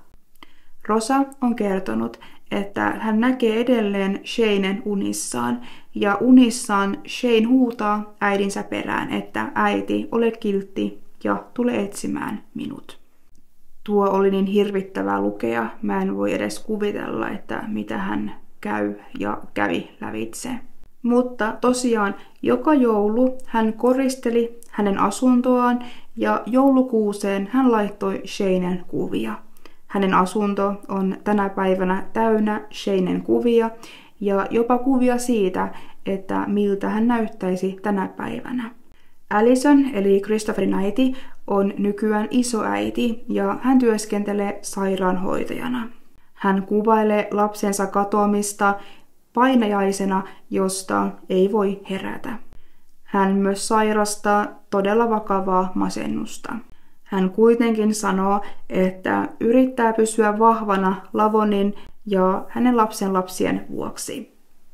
Rosa on kertonut, että hän näkee edelleen Shanen unissaan, ja unissaan Shane huutaa äidinsä perään, että äiti, ole kiltti ja tule etsimään minut. Tuo oli niin hirvittävää lukea, mä en voi edes kuvitella, että mitä hän käy ja kävi lävitse. Mutta tosiaan joka joulu hän koristeli hänen asuntoaan ja joulukuuseen hän laittoi Shanen kuvia. Hänen asunto on tänä päivänä täynnä Shanen kuvia ja jopa kuvia siitä, että miltä hän näyttäisi tänä päivänä. Allison, eli Christopherin äiti, on nykyään isoäiti ja hän työskentelee sairaanhoitajana. Hän kuvailee lapsensa katoamista painajaisena, josta ei voi herätä. Hän myös sairastaa todella vakavaa masennusta. Hän kuitenkin sanoo, että yrittää pysyä vahvana Lavonin ja hänen lapsenlapsien vuoksi.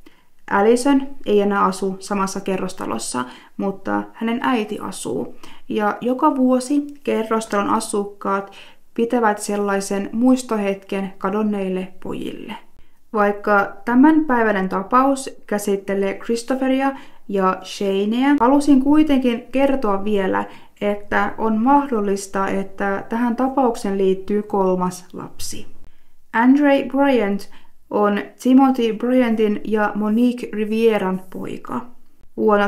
Allison ei enää asu samassa kerrostalossa, mutta hänen äiti asuu. Ja joka vuosi kerrostalon asukkaat pitävät sellaisen muistohetken kadonneille pojille. Vaikka tämänpäiväinen tapaus käsittelee Christopheria ja Shanea, halusin kuitenkin kertoa vielä, että on mahdollista, että tähän tapaukseen liittyy kolmas lapsi. Andre Bryant on Timothy Bryantin ja Monique Rivieran poika. Vuonna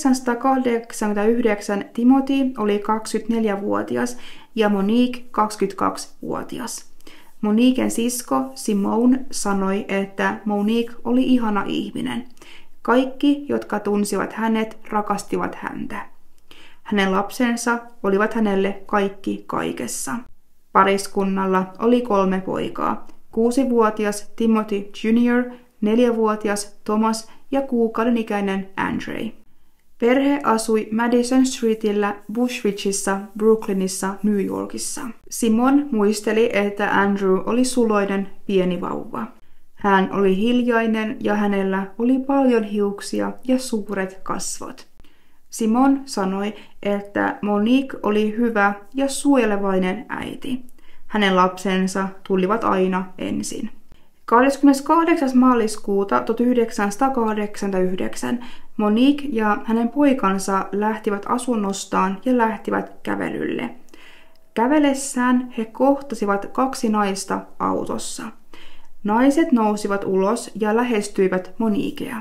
tuhatyhdeksänsataakahdeksankymmentäyhdeksän Timothy oli kaksikymmentäneljävuotias ja Monique kaksikymmentäkaksivuotias. Moniquen sisko Simone sanoi, että Monique oli ihana ihminen. Kaikki, jotka tunsivat hänet, rakastivat häntä. Hänen lapsensa olivat hänelle kaikki kaikessa. Pariskunnalla oli kolme poikaa. Kuusivuotias Timothy junior, neljävuotias Thomas ja kuukauden ikäinen Andre. Perhe asui Madison Streetillä Bushwichissa, Brooklynissa, New Yorkissa. Simon muisteli, että Andrew oli suloinen pieni vauva. Hän oli hiljainen ja hänellä oli paljon hiuksia ja suuret kasvot. Simon sanoi, että Monique oli hyvä ja suojelevainen äiti. Hänen lapsensa tulivat aina ensin. kahdeskymmeneskahdeksas maaliskuuta tuhatyhdeksänsataakahdeksankymmentäyhdeksän Monique ja hänen poikansa lähtivät asunnostaan ja lähtivät kävelylle. Kävelessään he kohtasivat kaksi naista autossa. Naiset nousivat ulos ja lähestyivät Moniquea.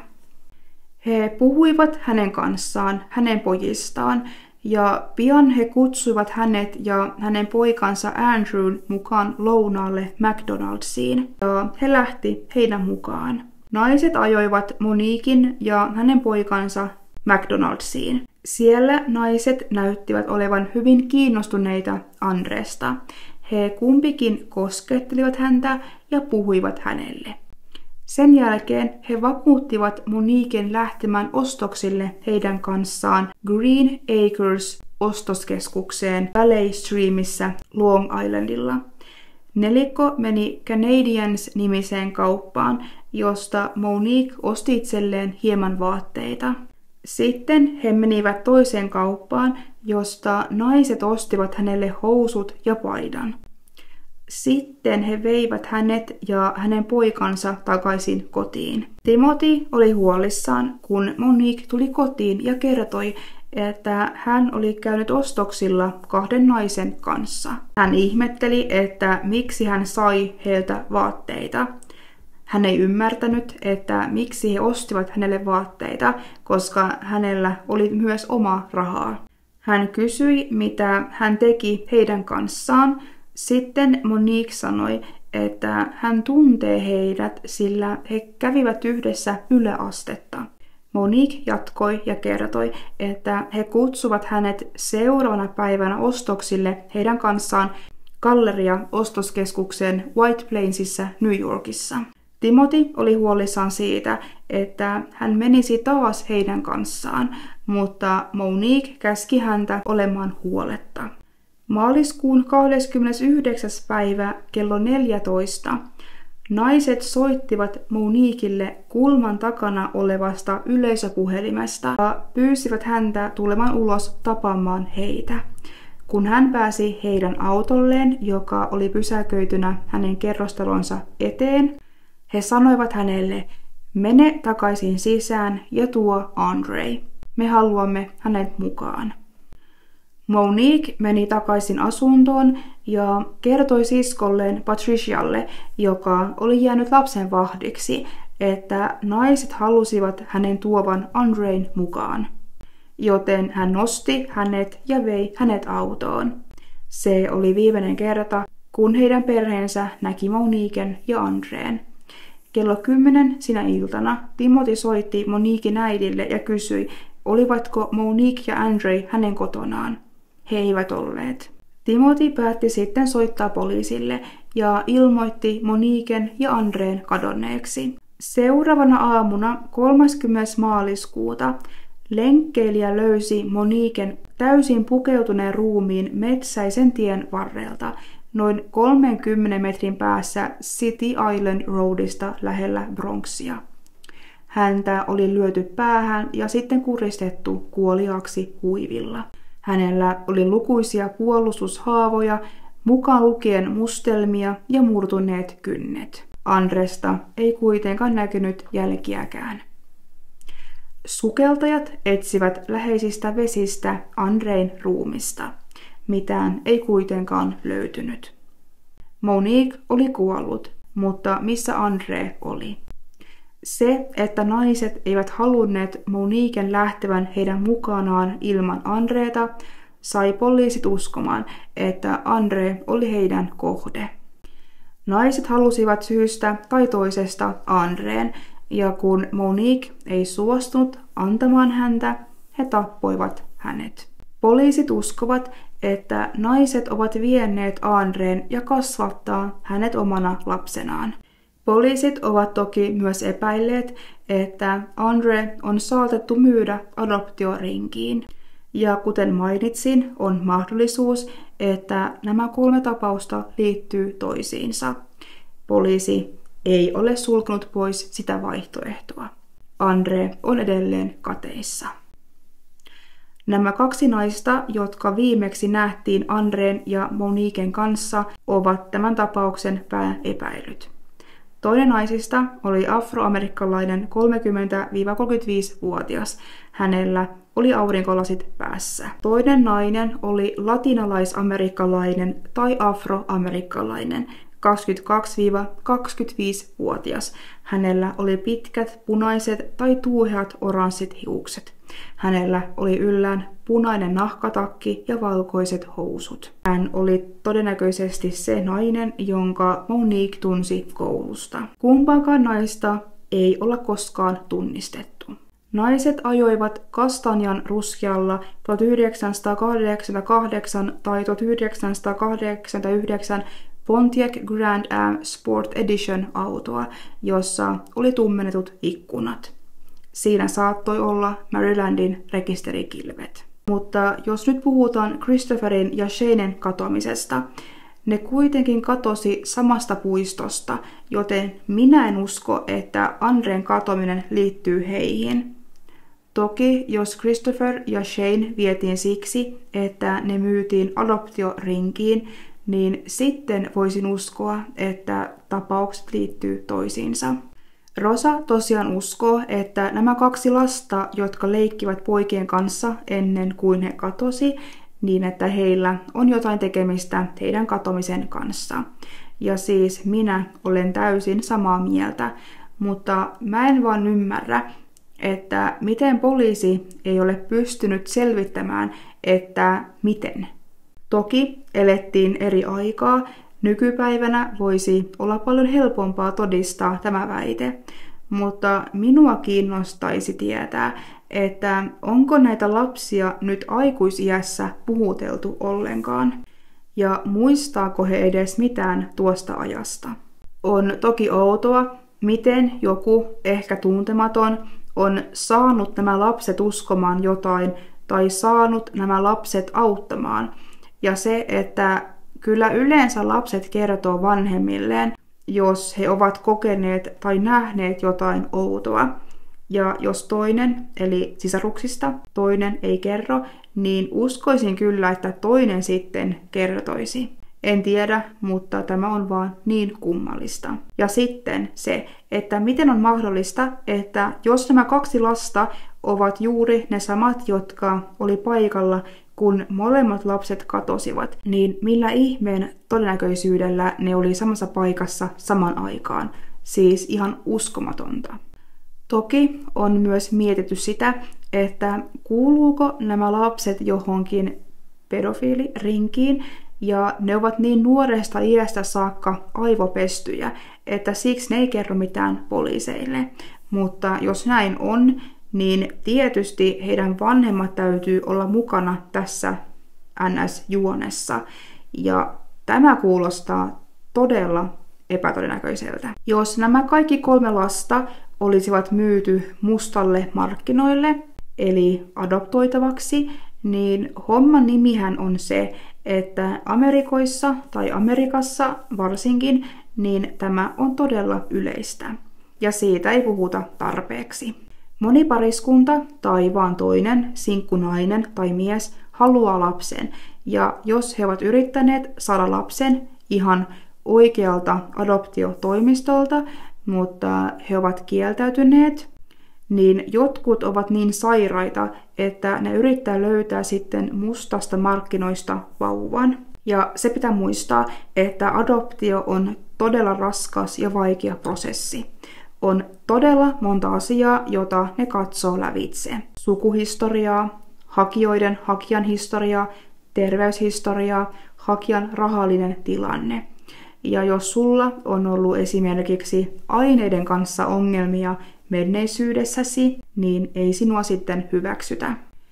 He puhuivat hänen kanssaan, hänen pojistaan, ja pian he kutsuivat hänet ja hänen poikansa Andrewn mukaan lounaalle McDonald'siin, ja he lähti heidän mukaan. Naiset ajoivat Moniquen ja hänen poikansa McDonald'siin. Siellä naiset näyttivät olevan hyvin kiinnostuneita Andresta. He kumpikin koskettelivat häntä ja puhuivat hänelle. Sen jälkeen he vakuuttivat Moniquen lähtemään ostoksille heidän kanssaan Green Acres ostoskeskukseen Valley Streamissä Long Islandilla. Nelikko meni Canadians-nimiseen kauppaan, josta Monique osti itselleen hieman vaatteita. Sitten he menivät toiseen kauppaan, josta naiset ostivat hänelle housut ja paidan. Sitten he veivät hänet ja hänen poikansa takaisin kotiin. Timothy oli huolissaan, kun Monique tuli kotiin ja kertoi, että hän oli käynyt ostoksilla kahden naisen kanssa. Hän ihmetteli, että miksi hän sai heiltä vaatteita. Hän ei ymmärtänyt, että miksi he ostivat hänelle vaatteita, koska hänellä oli myös oma rahaa. Hän kysyi, mitä hän teki heidän kanssaan. Sitten Monique sanoi, että hän tuntee heidät, sillä he kävivät yhdessä yläastetta. Monique jatkoi ja kertoi, että he kutsuvat hänet seuraavana päivänä ostoksille heidän kanssaan Galleria-ostoskeskuksen White Plainsissa New Yorkissa. Timothy oli huolissaan siitä, että hän menisi taas heidän kanssaan, mutta Monique käski häntä olemaan huoletta. Maaliskuun kahdeskymmenesyhdeksäs päivä kello neljätoista naiset soittivat Moniquelle kulman takana olevasta yleisöpuhelimesta ja pyysivät häntä tulemaan ulos tapaamaan heitä. Kun hän pääsi heidän autolleen, joka oli pysäköitynä hänen kerrostalonsa eteen, he sanoivat hänelle, mene takaisin sisään ja tuo Andre. Me haluamme hänet mukaan. Monique meni takaisin asuntoon ja kertoi siskolleen Patricialle, joka oli jäänyt lapsen vahdiksi, että naiset halusivat hänen tuovan Andrein mukaan. Joten hän nosti hänet ja vei hänet autoon. Se oli viimeinen kerta, kun heidän perheensä näki Moniquen ja Andreen. Kello kymmenen sinä iltana Timothy soitti Moniquen äidille ja kysyi, olivatko Monique ja Andre hänen kotonaan. He eivät olleet. Timothy päätti sitten soittaa poliisille ja ilmoitti Moniquen ja Andreen kadonneeksi. Seuraavana aamuna kolmaskymmenes maaliskuuta lenkkeilijä löysi Moniquen täysin pukeutuneen ruumiin metsäisen tien varrelta noin kolmenkymmenen metrin päässä City Island Roadista lähellä Bronxia. Häntä oli lyöty päähän ja sitten kuristettu kuoliaaksi huivilla. Hänellä oli lukuisia puolustushaavoja, mukaan lukien mustelmia ja murtuneet kynnet. Andresta ei kuitenkaan näkynyt jälkiäkään. Sukeltajat etsivät läheisistä vesistä Andrein ruumista. Mitään ei kuitenkaan löytynyt. Monique oli kuollut, mutta missä Andre oli? Se, että naiset eivät halunneet Moniquen lähtevän heidän mukanaan ilman Andreeta, sai poliisit uskomaan, että Andre oli heidän kohde. Naiset halusivat syystä tai toisesta Andreen, ja kun Monique ei suostunut antamaan häntä, he tappoivat hänet. Poliisit uskovat, että naiset ovat vienneet Andreen ja kasvattaa hänet omana lapsenaan. Poliisit ovat toki myös epäilleet, että Andre on saatettu myydä adoptiorinkiin. Ja kuten mainitsin, on mahdollisuus, että nämä kolme tapausta liittyy toisiinsa. Poliisi ei ole sulkenut pois sitä vaihtoehtoa. Andre on edelleen kateissa. Nämä kaksi naista, jotka viimeksi nähtiin Andreen ja Moniquen kanssa, ovat tämän tapauksen pääepäilyt. Toinen naisista oli afroamerikkalainen kolmekymmentä–kolmekymmentäviisi-vuotias. Hänellä oli aurinkolasit päässä. Toinen nainen oli latinalaisamerikkalainen tai afroamerikkalainen, kaksikymmentäkaksi–kaksikymmentäviisi-vuotias. Hänellä oli pitkät punaiset tai tuuheat oranssit hiukset. Hänellä oli yllään punainen nahkatakki ja valkoiset housut. Hän oli todennäköisesti se nainen, jonka Monique tunsi koulusta. Kumpaakaan naista ei olla koskaan tunnistettu. Naiset ajoivat kastanjan ruskealla tuhatyhdeksänsataakahdeksankymmentäkahdeksan tai tuhatyhdeksänsataakahdeksankymmentäyhdeksän Pontiac Grand Am Sport Edition autoa, jossa oli tummennetut ikkunat. Siinä saattoi olla Marylandin rekisterikilvet. Mutta jos nyt puhutaan Christopherin ja Shanen katoamisesta, ne kuitenkin katosi samasta puistosta, joten minä en usko, että Andreen katoaminen liittyy heihin. Toki jos Christopher ja Shane vietiin siksi, että ne myytiin adoptiorinkiin, niin sitten voisin uskoa, että tapaukset liittyy toisiinsa. Rosa tosiaan uskoo, että nämä kaksi lasta, jotka leikkivät poikien kanssa ennen kuin he katosi, niin että heillä on jotain tekemistä heidän katomisen kanssa. Ja siis minä olen täysin samaa mieltä, mutta mä en vaan ymmärrä, että miten poliisi ei ole pystynyt selvittämään, että miten. Toki elettiin eri aikaa. Nykypäivänä voisi olla paljon helpompaa todistaa tämä väite, mutta minua kiinnostaisi tietää, että onko näitä lapsia nyt aikuisiässä puhuteltu ollenkaan, ja muistaako he edes mitään tuosta ajasta. On toki outoa, miten joku ehkä tuntematon on saanut nämä lapset uskomaan jotain tai saanut nämä lapset auttamaan, ja se, että kyllä yleensä lapset kertoo vanhemmilleen, jos he ovat kokeneet tai nähneet jotain outoa. Ja jos toinen, eli sisaruksista, toinen ei kerro, niin uskoisin kyllä, että toinen sitten kertoisi. En tiedä, mutta tämä on vaan niin kummallista. Ja sitten se, että miten on mahdollista, että jos nämä kaksi lasta ovat juuri ne samat, jotka oli paikalla, kun molemmat lapset katosivat, niin millä ihmeen todennäköisyydellä ne oli samassa paikassa saman aikaan. Siis ihan uskomatonta. Toki on myös mietitty sitä, että kuuluuko nämä lapset johonkin pedofiilirinkiin, ja ne ovat niin nuoresta iästä saakka aivopestyjä, että siksi ne ei kerro mitään poliiseille. Mutta jos näin on, niin tietysti heidän vanhemmat täytyy olla mukana tässä N S-juonessa. Ja tämä kuulostaa todella epätodennäköiseltä. Jos nämä kaikki kolme lasta olisivat myyty mustalle markkinoille, eli adoptoitavaksi, niin homman nimihän on se, että Amerikoissa tai Amerikassa varsinkin, niin tämä on todella yleistä. Ja siitä ei puhuta tarpeeksi. Moni pariskunta tai vaan toinen, sinkkunainen tai mies haluaa lapsen, ja jos he ovat yrittäneet saada lapsen ihan oikealta adoptiotoimistolta, mutta he ovat kieltäytyneet, niin jotkut ovat niin sairaita, että ne yrittää löytää sitten mustasta markkinoista vauvan. Ja se pitää muistaa, että adoptio on todella raskas ja vaikea prosessi. On todella monta asiaa, jota ne katsoo lävitse. Sukuhistoriaa, hakijoiden hakijan historiaa, terveyshistoriaa, hakijan rahallinen tilanne. Ja jos sulla on ollut esimerkiksi aineiden kanssa ongelmia menneisyydessäsi, niin ei sinua sitten hyväksytä.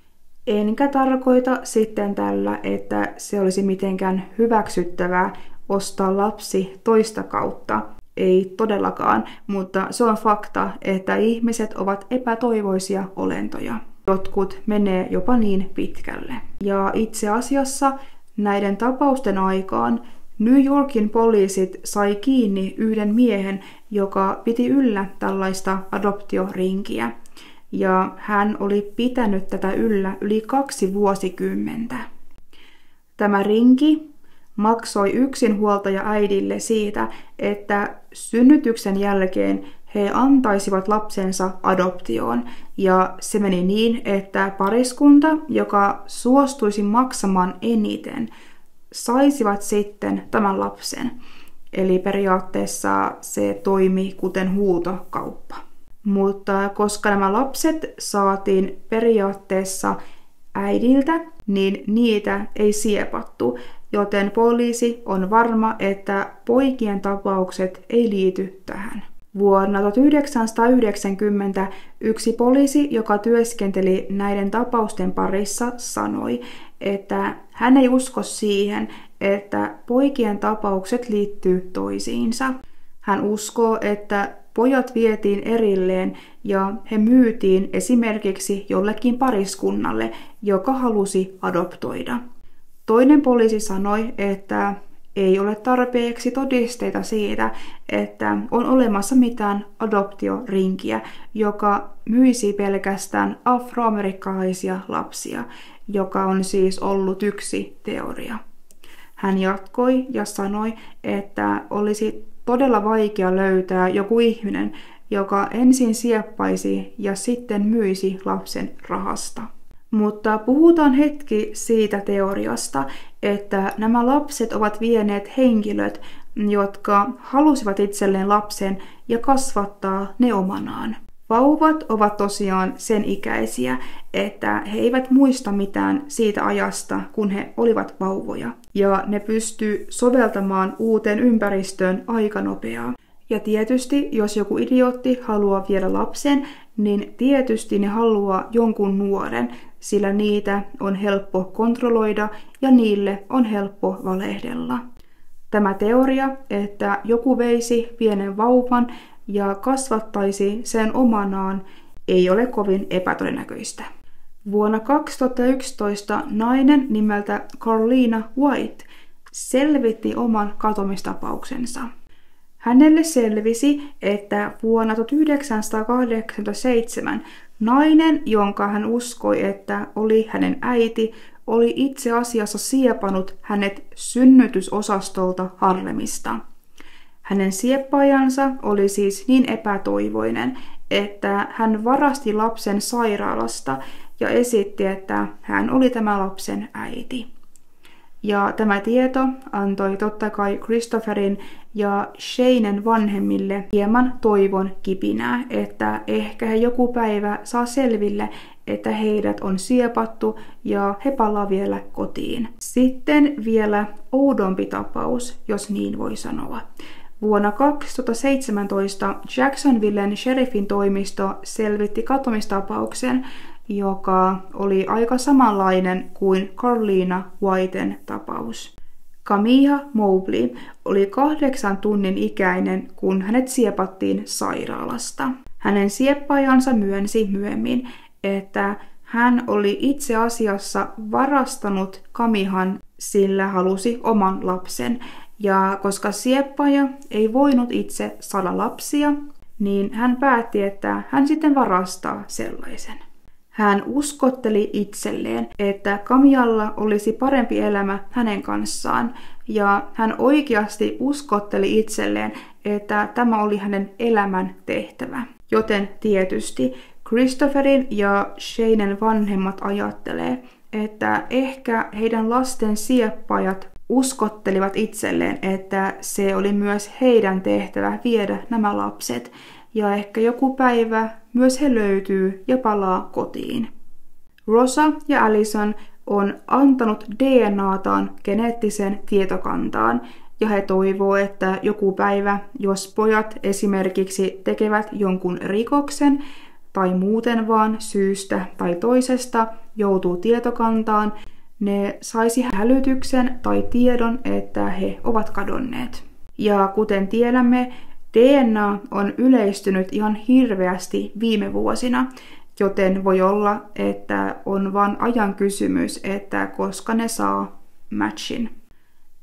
Enkä tarkoita sitten tällä, että se olisi mitenkään hyväksyttävää ostaa lapsi toista kautta. Ei todellakaan, mutta se on fakta, että ihmiset ovat epätoivoisia olentoja. Jotkut menee jopa niin pitkälle. Ja itse asiassa näiden tapausten aikaan New Yorkin poliisit sai kiinni yhden miehen, joka piti yllä tällaista adoptiorinkiä. Ja hän oli pitänyt tätä yllä yli kaksi vuosikymmentä. Tämä rinki maksoi yksinhuoltaja äidille siitä, että synnytyksen jälkeen he antaisivat lapsensa adoptioon. Ja se meni niin, että pariskunta, joka suostuisi maksamaan eniten, saisivat sitten tämän lapsen. Eli periaatteessa se toimi kuten huutokauppa. Mutta koska nämä lapset saatiin periaatteessa äidiltä, niin niitä ei siepattu, joten poliisi on varma, että poikien tapaukset ei liity tähän. Vuonna tuhatyhdeksänsataayhdeksänkymmentä yksi poliisi, joka työskenteli näiden tapausten parissa, sanoi, että hän ei usko siihen, että poikien tapaukset liittyy toisiinsa. Hän uskoo, että pojat vietiin erilleen ja he myytiin esimerkiksi jollekin pariskunnalle, joka halusi adoptoida. Toinen poliisi sanoi, että ei ole tarpeeksi todisteita siitä, että on olemassa mitään adoptiorinkiä, joka myisi pelkästään afroamerikkalaisia lapsia, joka on siis ollut yksi teoria. Hän jatkoi ja sanoi, että olisi todella vaikea löytää joku ihminen, joka ensin sieppaisi ja sitten myisi lapsen rahasta. Mutta puhutaan hetki siitä teoriasta, että nämä lapset ovat vieneet henkilöt, jotka halusivat itselleen lapsen ja kasvattaa ne omanaan. Vauvat ovat tosiaan sen ikäisiä, että he eivät muista mitään siitä ajasta, kun he olivat vauvoja. Ja ne pystyy soveltamaan uuteen ympäristöön aika nopeaa. Ja tietysti, jos joku idiootti haluaa viedä lapsen, niin tietysti ne haluaa jonkun nuoren, sillä niitä on helppo kontrolloida ja niille on helppo valehdella. Tämä teoria, että joku veisi pienen vauvan ja kasvattaisi sen omanaan, ei ole kovin epätodennäköistä. Vuonna kaksituhattayksitoista nainen nimeltä Carolina White selvitti oman katoamistapauksensa. Hänelle selvisi, että vuonna tuhatyhdeksänsataakahdeksankymmentäseitsemän nainen, jonka hän uskoi, että oli hänen äiti, oli itse asiassa siepannut hänet synnytysosastolta Harlemista. Hänen sieppaajansa oli siis niin epätoivoinen, että hän varasti lapsen sairaalasta ja esitti, että hän oli tämä lapsen äiti. Ja tämä tieto antoi totta kai Christopherin ja Shanen vanhemmille hieman toivon kipinää, että ehkä he joku päivä saa selville, että heidät on siepattu ja he palaa vielä kotiin. Sitten vielä oudompi tapaus, jos niin voi sanoa. Vuonna kaksituhattaseitsemäntoista Jacksonvillen sheriffin toimisto selvitti katoamistapauksen, joka oli aika samanlainen kuin Carolina Whiten tapaus. Kamiha Mobley oli kahdeksan tunnin ikäinen, kun hänet siepattiin sairaalasta. Hänen sieppaajansa myönsi myöhemmin, että hän oli itse asiassa varastanut Kamihan, sillä halusi oman lapsen. Ja koska sieppaaja ei voinut itse saada lapsia, niin hän päätti, että hän sitten varastaa sellaisen. Hän uskotteli itselleen, että Kamialla olisi parempi elämä hänen kanssaan, ja hän oikeasti uskotteli itselleen, että tämä oli hänen elämän tehtävä. Joten tietysti Christopherin ja Shanen vanhemmat ajattelee, että ehkä heidän lasten sieppaajat uskottelivat itselleen, että se oli myös heidän tehtävä viedä nämä lapset, ja ehkä joku päivä myös he löytyy ja palaa kotiin. Rosa ja Allison on antanut D N A:taan geneettisen tietokantaan, ja he toivoo, että joku päivä, jos pojat esimerkiksi tekevät jonkun rikoksen, tai muuten vaan syystä tai toisesta joutuu tietokantaan, ne saisi hälytyksen tai tiedon, että he ovat kadonneet. Ja kuten tiedämme, D N A on yleistynyt ihan hirveästi viime vuosina, joten voi olla, että on vain ajan kysymys, että koska ne saa matchin.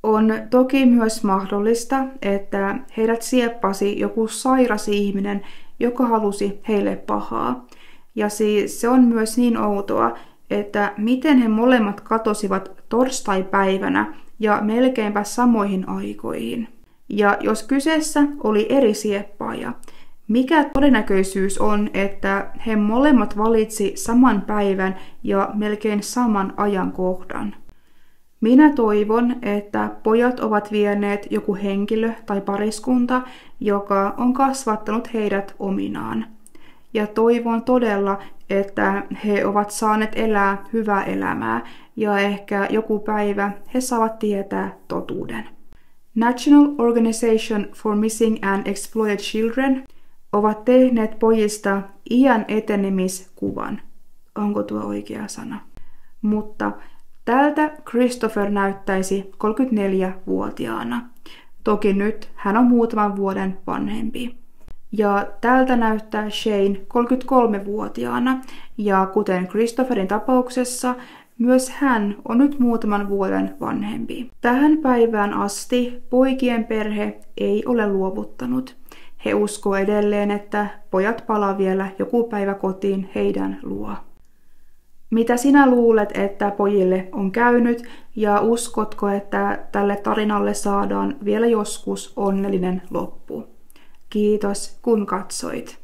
On toki myös mahdollista, että heidät sieppasi joku sairas ihminen, joka halusi heille pahaa. Ja siis se on myös niin outoa, että miten he molemmat katosivat torstai-päivänä ja melkeinpä samoihin aikoihin. Ja jos kyseessä oli eri sieppaaja, mikä todennäköisyys on, että he molemmat valitsi saman päivän ja melkein saman ajankohdan? Minä toivon, että pojat ovat vieneet joku henkilö tai pariskunta, joka on kasvattanut heidät ominaan. Ja toivon todella, että he ovat saaneet elää hyvää elämää ja ehkä joku päivä he saavat tietää totuuden. National Organization for Missing and Exploited Children ovat tehneet pojista iän etenemiskuvan. Onko tuo oikea sana? Mutta tältä Christopher näyttäisi kolmekymmentäneljävuotiaana. Toki nyt hän on muutaman vuoden vanhempi. Ja tältä näyttää Shane kolmekymmentäkolmevuotiaana, ja kuten Christopherin tapauksessa, myös hän on nyt muutaman vuoden vanhempi. Tähän päivään asti poikien perhe ei ole luovuttanut. He uskoo edelleen, että pojat palaa vielä joku päivä kotiin heidän luo. Mitä sinä luulet, että pojille on käynyt, ja uskotko, että tälle tarinalle saadaan vielä joskus onnellinen loppu? Kiitos, kun katsoit.